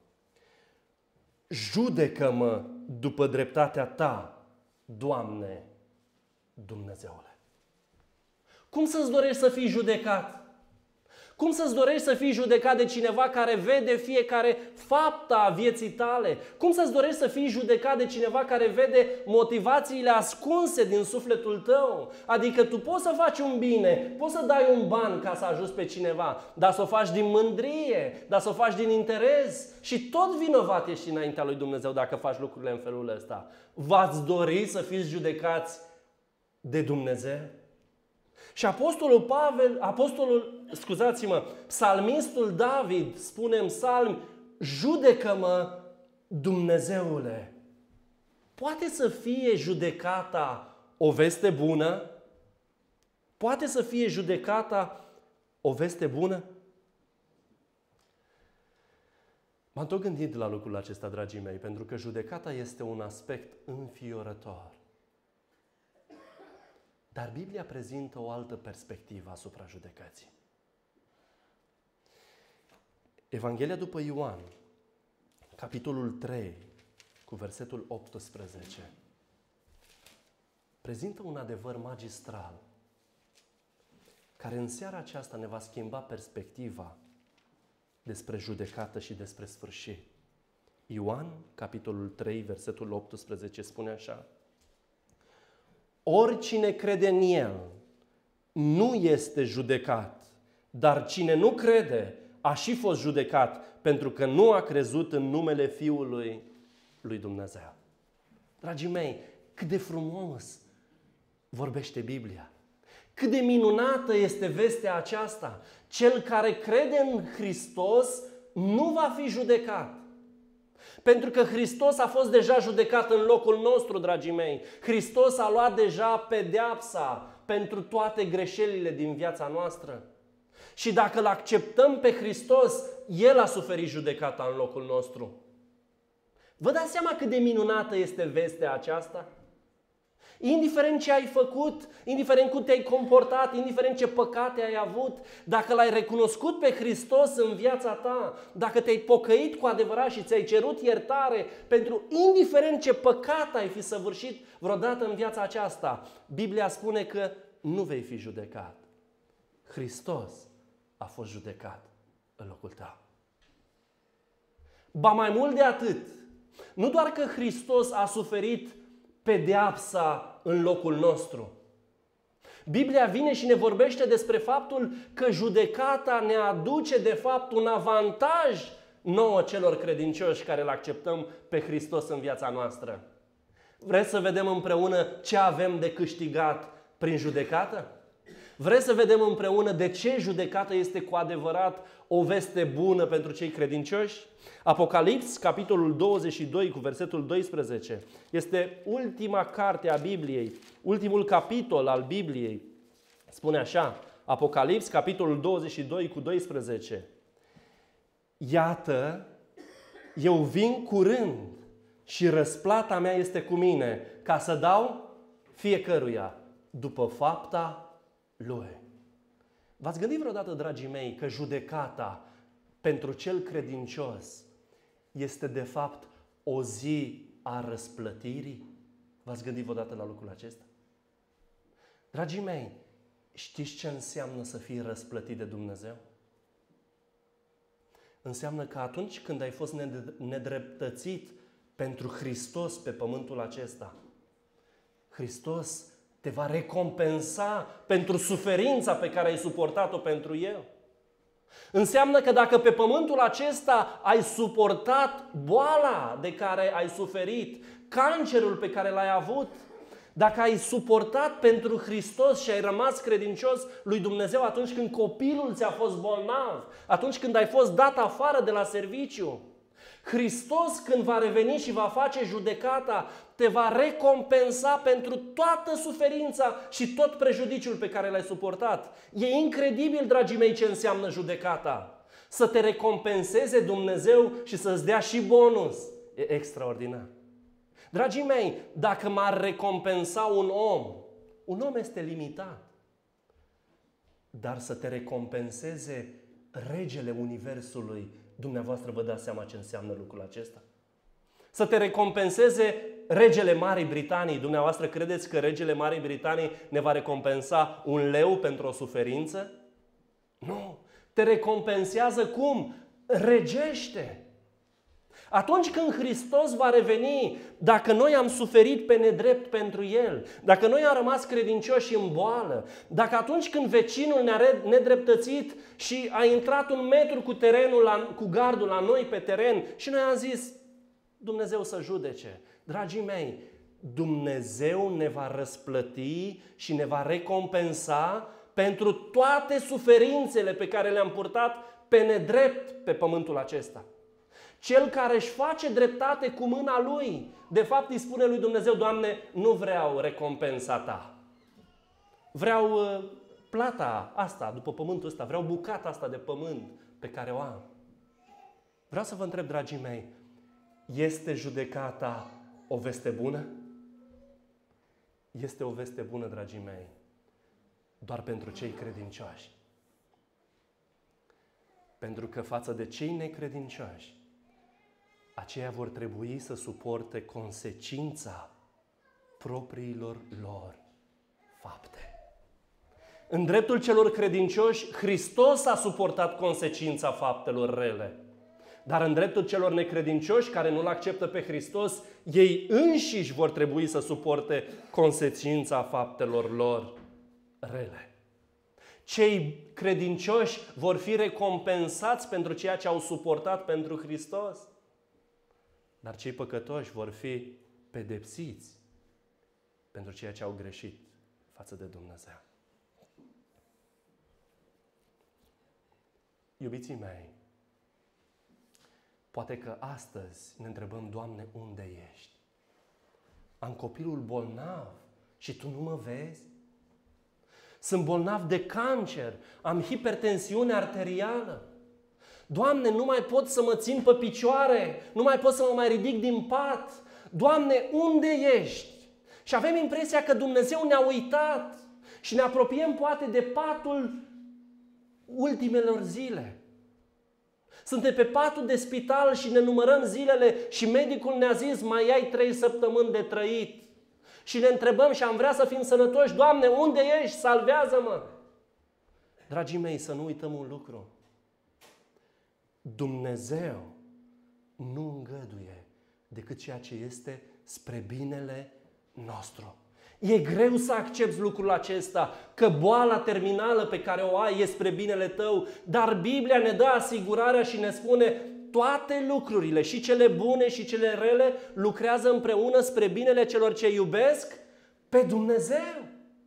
Judecă-mă după dreptatea ta, Doamne, Dumnezeule. Cum să-ți dorești să fii judecat? Cum să-ți dorești să fii judecat de cineva care vede fiecare faptă a vieții tale? Cum să-ți dorești să fii judecat de cineva care vede motivațiile ascunse din sufletul tău? Adică tu poți să faci un bine, poți să dai un ban ca să ajuți pe cineva, dar să o faci din mândrie, dar să o faci din interes și tot vinovat ești înaintea lui Dumnezeu dacă faci lucrurile în felul ăsta. V-ați dori să fiți judecați de Dumnezeu? Și psalmistul David spune în psalm, judecă-mă, Dumnezeule. Poate să fie judecata o veste bună? Poate să fie judecata o veste bună? M-am tot gândit la lucrul acesta, dragii mei, pentru că judecata este un aspect înfiorător. Dar Biblia prezintă o altă perspectivă asupra judecății. Evanghelia după Ioan, capitolul 3, cu versetul 18, prezintă un adevăr magistral care în seara aceasta ne va schimba perspectiva despre judecată și despre sfârșit. Ioan, capitolul 3, versetul 18, spune așa: oricine crede în El nu este judecat, dar cine nu crede a și fost judecat pentru că nu a crezut în numele Fiului lui Dumnezeu. Dragii mei, cât de frumos vorbește Biblia! Cât de minunată este vestea aceasta! Cel care crede în Hristos nu va fi judecat. Pentru că Hristos a fost deja judecat în locul nostru, dragii mei. Hristos a luat deja pedeapsa pentru toate greșelile din viața noastră. Și dacă îl acceptăm pe Hristos, El a suferit judecata în locul nostru. Vă dați seama cât de minunată este vestea aceasta? Indiferent ce ai făcut, indiferent cum te-ai comportat, indiferent ce păcate ai avut, dacă l-ai recunoscut pe Hristos în viața ta, dacă te-ai pocăit cu adevărat și ți-ai cerut iertare pentru indiferent ce păcat ai fi săvârșit vreodată în viața aceasta, Biblia spune că nu vei fi judecat. Hristos a fost judecat în locul tău. Ba mai mult de atât, nu doar că Hristos a suferit pedeapsa în locul nostru. Biblia vine și ne vorbește despre faptul că judecata ne aduce de fapt un avantaj nouă celor credincioși care îl acceptăm pe Hristos în viața noastră. Vreți să vedem împreună ce avem de câștigat prin judecată? Vreți să vedem împreună de ce judecata este cu adevărat o veste bună pentru cei credincioși? Apocalips, capitolul 22, cu versetul 12, este ultima carte a Bibliei, ultimul capitol al Bibliei. Spune așa, Apocalips, capitolul 22, cu 12. Iată, eu vin curând și răsplata mea este cu mine, ca să dau fiecăruia după fapta lui. V-ați gândit vreodată, dragii mei, că judecata pentru cel credincios este de fapt o zi a răsplătirii? V-ați gândit vreodată la lucrul acesta? Dragii mei, știți ce înseamnă să fii răsplătit de Dumnezeu? Înseamnă că atunci când ai fost nedreptățit pentru Hristos pe pământul acesta, Hristos te va recompensa pentru suferința pe care ai suportat-o pentru El. Înseamnă că dacă pe pământul acesta ai suportat boala de care ai suferit, cancerul pe care l-ai avut, dacă ai suportat pentru Hristos și ai rămas credincios lui Dumnezeu atunci când copilul ți-a fost bolnav, atunci când ai fost dat afară de la serviciu, Hristos, când va reveni și va face judecata, te va recompensa pentru toată suferința și tot prejudiciul pe care l-ai suportat. E incredibil, dragii mei, ce înseamnă judecata. Să te recompenseze Dumnezeu și să-ți dea și bonus. E extraordinar. Dragii mei, dacă m-ar recompensa un om este limitat. Dar să te recompenseze regele Universului, dumneavoastră vă dați seama ce înseamnă lucrul acesta? Să te recompenseze regele Marii Britanii, dumneavoastră credeți că regele Marii Britanii ne va recompensa un leu pentru o suferință? Nu! Te recompensează cum? Regește! Atunci când Hristos va reveni, dacă noi am suferit pe nedrept pentru El, dacă noi am rămas credincioși în boală, dacă atunci când vecinul ne-a nedreptățit și a intrat un metru cu gardul la noi pe teren și noi am zis, Dumnezeu să judece. Dragii mei, Dumnezeu ne va răsplăti și ne va recompensa pentru toate suferințele pe care le-am purtat pe nedrept pe pământul acesta. Cel care își face dreptate cu mâna lui, de fapt îi spune lui Dumnezeu, Doamne, nu vreau recompensa ta. Vreau plata asta, după pământul ăsta, vreau bucata asta de pământ pe care o am. Vreau să vă întreb, dragii mei, este judecata o veste bună? Este o veste bună, dragii mei, doar pentru cei credincioși. Pentru că față de cei necredincioși, aceia vor trebui să suporte consecința propriilor lor fapte. În dreptul celor credincioși, Hristos a suportat consecința faptelor rele. Dar în dreptul celor necredincioși care nu-L acceptă pe Hristos, ei înșiși vor trebui să suporte consecința faptelor lor rele. Cei credincioși vor fi recompensați pentru ceea ce au suportat pentru Hristos, dar cei păcătoși vor fi pedepsiți pentru ceea ce au greșit față de Dumnezeu. Iubiții mei, poate că astăzi ne întrebăm, Doamne, unde ești? Am copilul bolnav și Tu nu mă vezi? Sunt bolnav de cancer, am hipertensiune arterială. Doamne, nu mai pot să mă țin pe picioare, nu mai pot să mă mai ridic din pat. Doamne, unde ești? Și avem impresia că Dumnezeu ne-a uitat și ne apropiem poate de patul ultimelor zile. Suntem pe patul de spital și ne numărăm zilele și medicul ne-a zis, mai ai 3 săptămâni de trăit. Și ne întrebăm și am vrea să fim sănătoși, Doamne, unde ești? Salvează-mă! Dragii mei, să nu uităm un lucru. Dumnezeu nu îngăduie decât ceea ce este spre binele nostru. E greu să accepți lucrul acesta, că boala terminală pe care o ai e spre binele tău, dar Biblia ne dă asigurarea și ne spune toate lucrurile, și cele bune și cele rele, lucrează împreună spre binele celor ce iubesc pe Dumnezeu.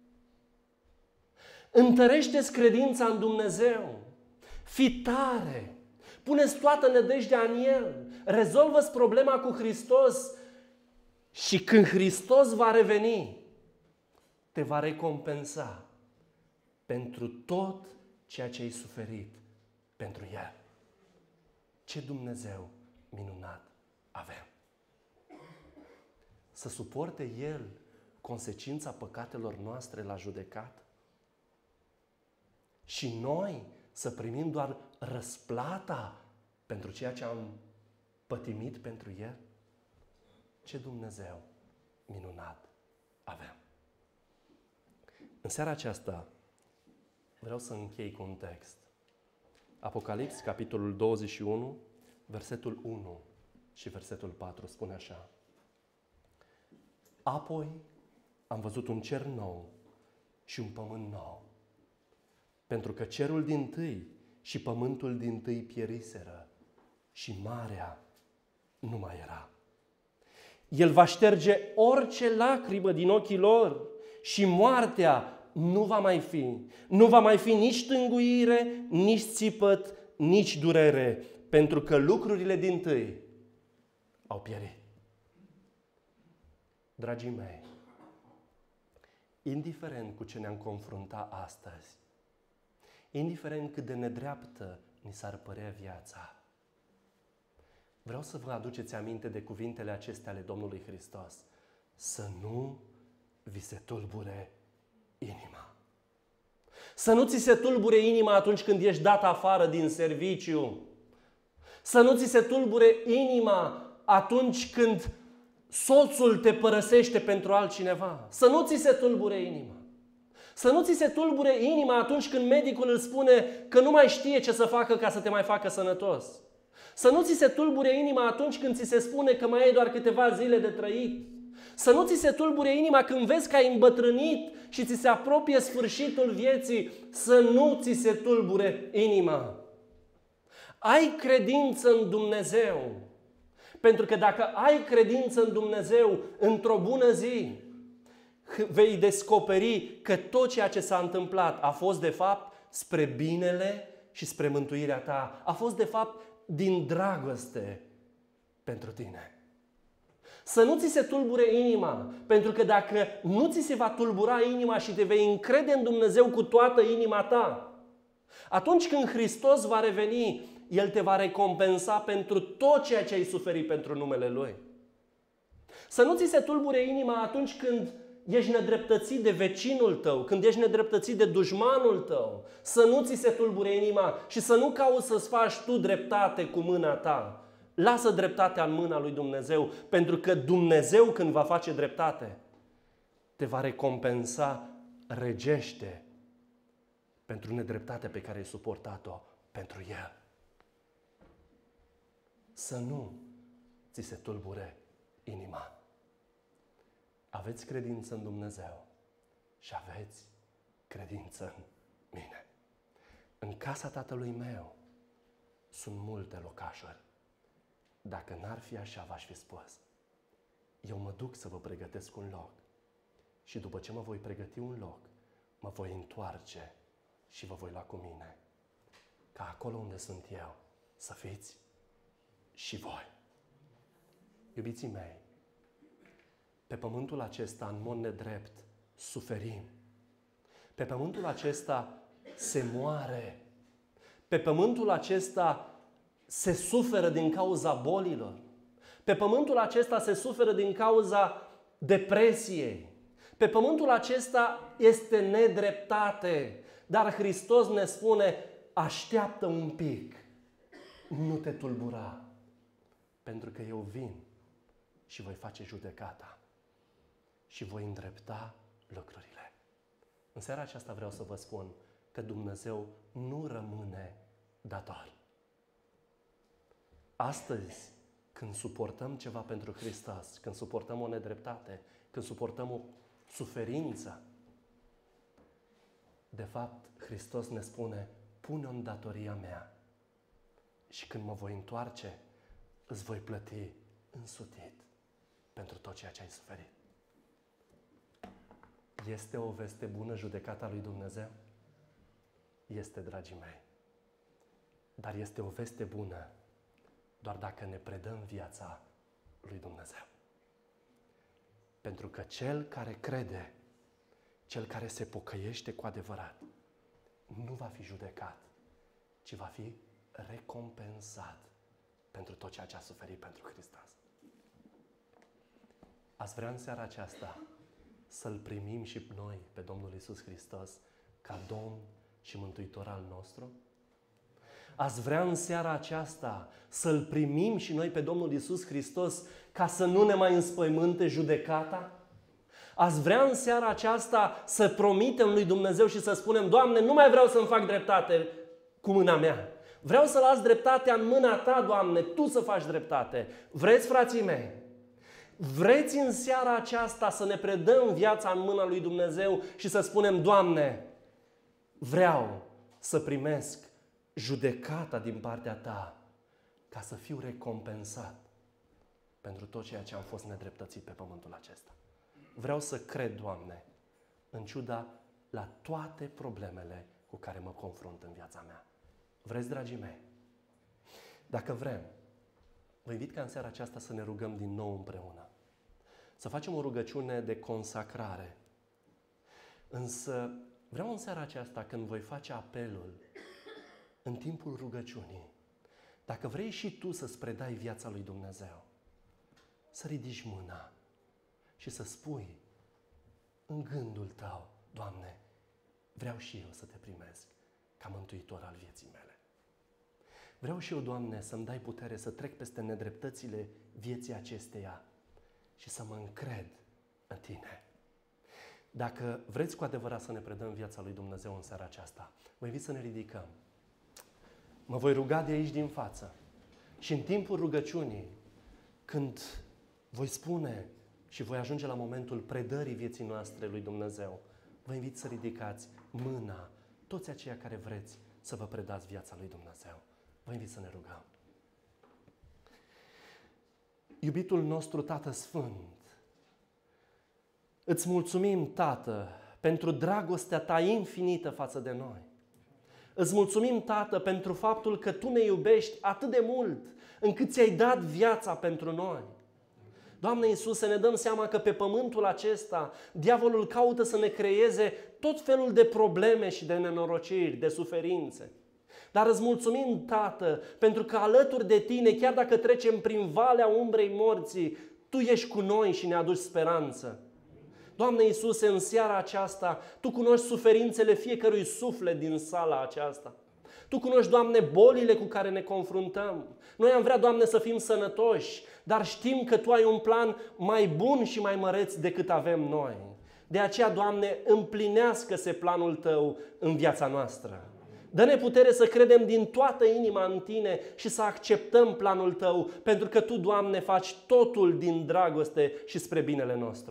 Întărește-ți credința în Dumnezeu. Fii tare. Puneți toată nădejdea în El. Rezolvă-ți problema cu Hristos și când Hristos va reveni, te va recompensa pentru tot ceea ce ai suferit pentru El. Ce Dumnezeu minunat avem! Să suporte El consecința păcatelor noastre la judecată și noi să primim doar răsplata pentru ceea ce am pătimit pentru El? Ce Dumnezeu minunat avem! În seara aceasta vreau să închei cu un text. Apocalips, capitolul 21, versetul 1 și versetul 4 spune așa: Apoi am văzut un cer nou și un pământ nou, pentru că cerul dintâi și pământul dintâi pieriseră și marea nu mai era. El va șterge orice lacrimă din ochii lor și moartea nu va mai fi. Nu va mai fi nici tânguire, nici țipăt, nici durere, pentru că lucrurile dintâi au pierit. Dragii mei, indiferent cu ce ne-am confruntat astăzi, indiferent cât de nedreaptă ni s-ar părea viața, vreau să vă aduceți aminte de cuvintele acestea ale Domnului Hristos. Să nu vi se tulbure inima. Să nu ți se tulbure inima atunci când ești dat afară din serviciu. Să nu ți se tulbure inima atunci când soțul te părăsește pentru altcineva. Să nu ți se tulbure inima. Să nu ți se tulbure inima atunci când medicul îl spune că nu mai știe ce să facă ca să te mai facă sănătos. Să nu ți se tulbure inima atunci când ți se spune că mai ai doar câteva zile de trăit. Să nu ți se tulbure inima când vezi că ai îmbătrânit și ți se apropie sfârșitul vieții. Să nu ți se tulbure inima. Ai credință în Dumnezeu. Pentru că dacă ai credință în Dumnezeu, într-o bună zi, vei descoperi că tot ceea ce s-a întâmplat a fost de fapt spre binele și spre mântuirea ta. A fost de fapt din dragoste pentru tine. Să nu ți se tulbure inima, pentru că dacă nu ți se va tulbura inima și te vei încrede în Dumnezeu cu toată inima ta, atunci când Hristos va reveni, El te va recompensa pentru tot ceea ce ai suferit pentru numele Lui. Să nu ți se tulbure inima atunci când ești nedreptățit de vecinul tău, când ești nedreptățit de dușmanul tău. Să nu ți se tulbure inima și să nu cauți să-ți faci tu dreptate cu mâna ta. Lasă dreptatea în mâna lui Dumnezeu, pentru că Dumnezeu, când va face dreptate, te va recompensa regește pentru nedreptatea pe care ai suportat-o pentru El. Să nu ți se tulbure inima. Aveți credință în Dumnezeu și aveți credință în mine. În casa Tatălui meu sunt multe locașuri. Dacă n-ar fi așa, v-aș fi spus. Eu mă duc să vă pregătesc un loc. Și după ce mă voi pregăti un loc, mă voi întoarce și vă voi lua cu mine. Ca acolo unde sunt eu, să fiți și voi. Iubiții mei, pe pământul acesta, în mod nedrept, suferim. Pe pământul acesta se moare. Pe pământul acesta se suferă din cauza bolilor. Pe pământul acesta se suferă din cauza depresiei. Pe pământul acesta este nedreptate. Dar Hristos ne spune, așteaptă un pic, nu te tulbura, pentru că eu vin și voi face judecata și voi îndrepta lucrurile. În seara aceasta vreau să vă spun că Dumnezeu nu rămâne dator. Astăzi, când suportăm ceva pentru Hristos, când suportăm o nedreptate, când suportăm o suferință. De fapt, Hristos ne spune, pune-o în datoria mea și când mă voi întoarce, îți voi plăti însutit pentru tot ceea ce ai suferit. Este o veste bună judecata lui Dumnezeu? Este, dragii mei. Dar este o veste bună doar dacă ne predăm viața lui Dumnezeu. Pentru că cel care crede, cel care se pocăiește cu adevărat, nu va fi judecat, ci va fi recompensat pentru tot ceea ce a suferit pentru Hristos. Ați vrea în seara aceasta să-L primim și noi pe Domnul Iisus Hristos ca Domn și Mântuitor al nostru? Ați vrea în seara aceasta să-L primim și noi pe Domnul Iisus Hristos ca să nu ne mai înspăimânte judecata? Ați vrea în seara aceasta să promitem lui Dumnezeu și să spunem, Doamne, nu mai vreau să-mi fac dreptate cu mâna mea. Vreau să las dreptatea în mâna Ta, Doamne, Tu să faci dreptate. Vreți, frații mei? Vreți în seara aceasta să ne predăm viața în mâna lui Dumnezeu și să spunem, Doamne, vreau să primesc judecata din partea Ta ca să fiu recompensat pentru tot ceea ce am fost nedreptățit pe pământul acesta. Vreau să cred, Doamne, în ciuda la toate problemele cu care mă confrunt în viața mea. Vreți, dragii mei? Dacă vrem, vă invit ca în seara aceasta să ne rugăm din nou împreună. Să facem o rugăciune de consacrare. Însă vreau în seara aceasta, când voi face apelul, în timpul rugăciunii, dacă vrei și tu să-ți predai viața lui Dumnezeu, să ridici mâna și să spui în gândul tău, Doamne, vreau și eu să te primesc ca mântuitor al vieții mele. Vreau și eu, Doamne, să-mi dai putere să trec peste nedreptățile vieții acesteia și să mă încred în Tine. Dacă vreți cu adevărat să ne predăm viața lui Dumnezeu în seara aceasta, vă invit să ne ridicăm. Mă voi ruga de aici din față și în timpul rugăciunii, când voi spune și voi ajunge la momentul predării vieții noastre lui Dumnezeu, vă invit să ridicați mâna, toți aceia care vreți să vă predați viața lui Dumnezeu. Vă invit să ne rugăm. Iubitul nostru Tată Sfânt, îți mulțumim, Tată, pentru dragostea Ta infinită față de noi. Îți mulțumim, Tată, pentru faptul că Tu ne iubești atât de mult, încât Ți-ai dat viața pentru noi. Doamne Iisuse, ne dăm seama că pe pământul acesta diavolul caută să ne creeze tot felul de probleme și de nenorociri, de suferințe. Dar îți mulțumim, Tată, pentru că alături de Tine, chiar dacă trecem prin valea umbrei morții, Tu ești cu noi și ne aduci speranță. Doamne Iisuse, în seara aceasta, Tu cunoști suferințele fiecărui suflet din sala aceasta. Tu cunoști, Doamne, bolile cu care ne confruntăm. Noi am vrea, Doamne, să fim sănătoși, dar știm că Tu ai un plan mai bun și mai măreț decât avem noi. De aceea, Doamne, împlinească-se planul Tău în viața noastră. Dă-ne putere să credem din toată inima în Tine și să acceptăm planul Tău, pentru că Tu, Doamne, faci totul din dragoste și spre binele nostru.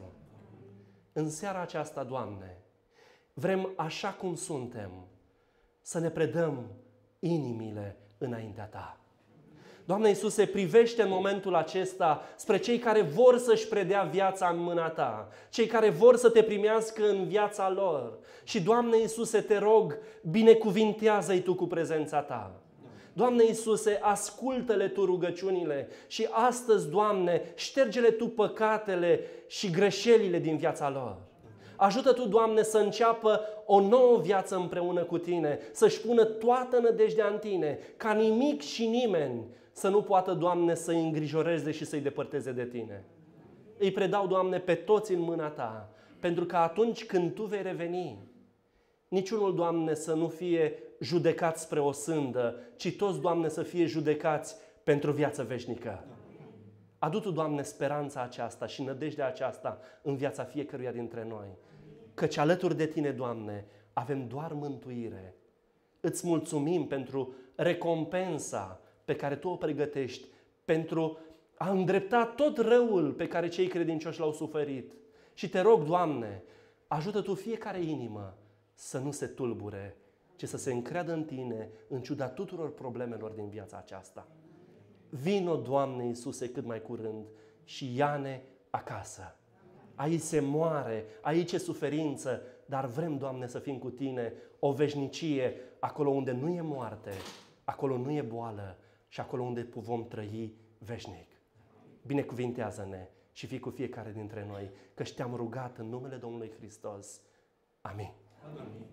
În seara aceasta, Doamne, vrem, așa cum suntem, să ne predăm inimile înaintea Ta. Doamne Iisuse, privește în momentul acesta spre cei care vor să-și predea viața în mâna Ta, cei care vor să Te primească în viața lor. Și, Doamne Iisuse, Te rog, binecuvintează-i Tu cu prezența Ta. Doamne Iisuse, ascultă-le Tu rugăciunile și astăzi, Doamne, șterge-le Tu păcatele și greșelile din viața lor. Ajută Tu, Doamne, să înceapă o nouă viață împreună cu Tine, să-și pună toată nădejdea în Tine, ca nimic și nimeni să nu poată, Doamne, să-i îngrijoreze și să-i depărteze de Tine. Îi predau, Doamne, pe toți în mâna Ta, pentru că atunci când Tu vei reveni, niciunul, Doamne, să nu fie judecat spre o sândă, ci toți, Doamne, să fie judecați pentru viață veșnică. Adu Tu, Doamne, speranța aceasta și nădejdea aceasta în viața fiecăruia dintre noi. Căci alături de Tine, Doamne, avem doar mântuire. Îți mulțumim pentru recompensa pe care Tu o pregătești, pentru a îndrepta tot răul pe care cei credincioși l-au suferit Și te rog, Doamne, ajută Tu fiecare inimă să nu se tulbure, ci să se încreadă în Tine, în ciuda tuturor problemelor din viața aceasta. Vino, Doamne Iisuse, cât mai curând și ia-ne acasă. Aici se moare, aici e suferință, dar vrem, Doamne, să fim cu Tine o veșnicie, acolo unde nu e moarte, acolo nu e boală și acolo unde vom trăi veșnic. Binecuvintează-ne și fii cu fiecare dintre noi, căci Te-am rugat în numele Domnului Hristos. Amin. Amin.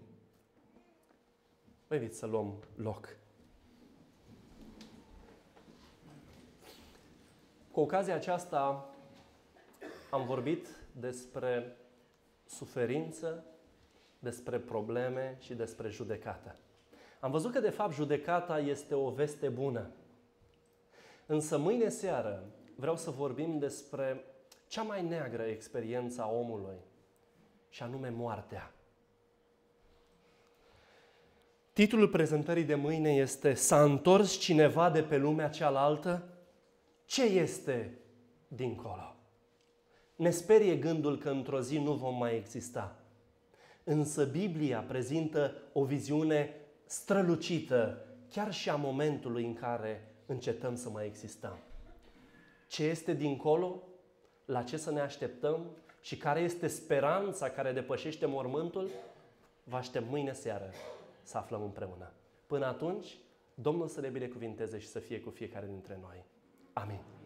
Vă invit să luăm loc. Cu ocazia aceasta am vorbit despre suferință, despre probleme și despre judecată. Am văzut că, de fapt, judecata este o veste bună. Însă mâine seară vreau să vorbim despre cea mai neagră experiență a omului, și anume moartea. Titlul prezentării de mâine este S-a întors cineva de pe lumea cealaltă? Ce este dincolo? Ne sperie gândul că într-o zi nu vom mai exista. Însă Biblia prezintă o viziune strălucită chiar și a momentului în care încetăm să mai existăm. Ce este dincolo? La ce să ne așteptăm? Și care este speranța care depășește mormântul? Vă aștept mâine seară să aflăm împreună. Până atunci, Domnul să ne binecuvinteze și să fie cu fiecare dintre noi. Amin.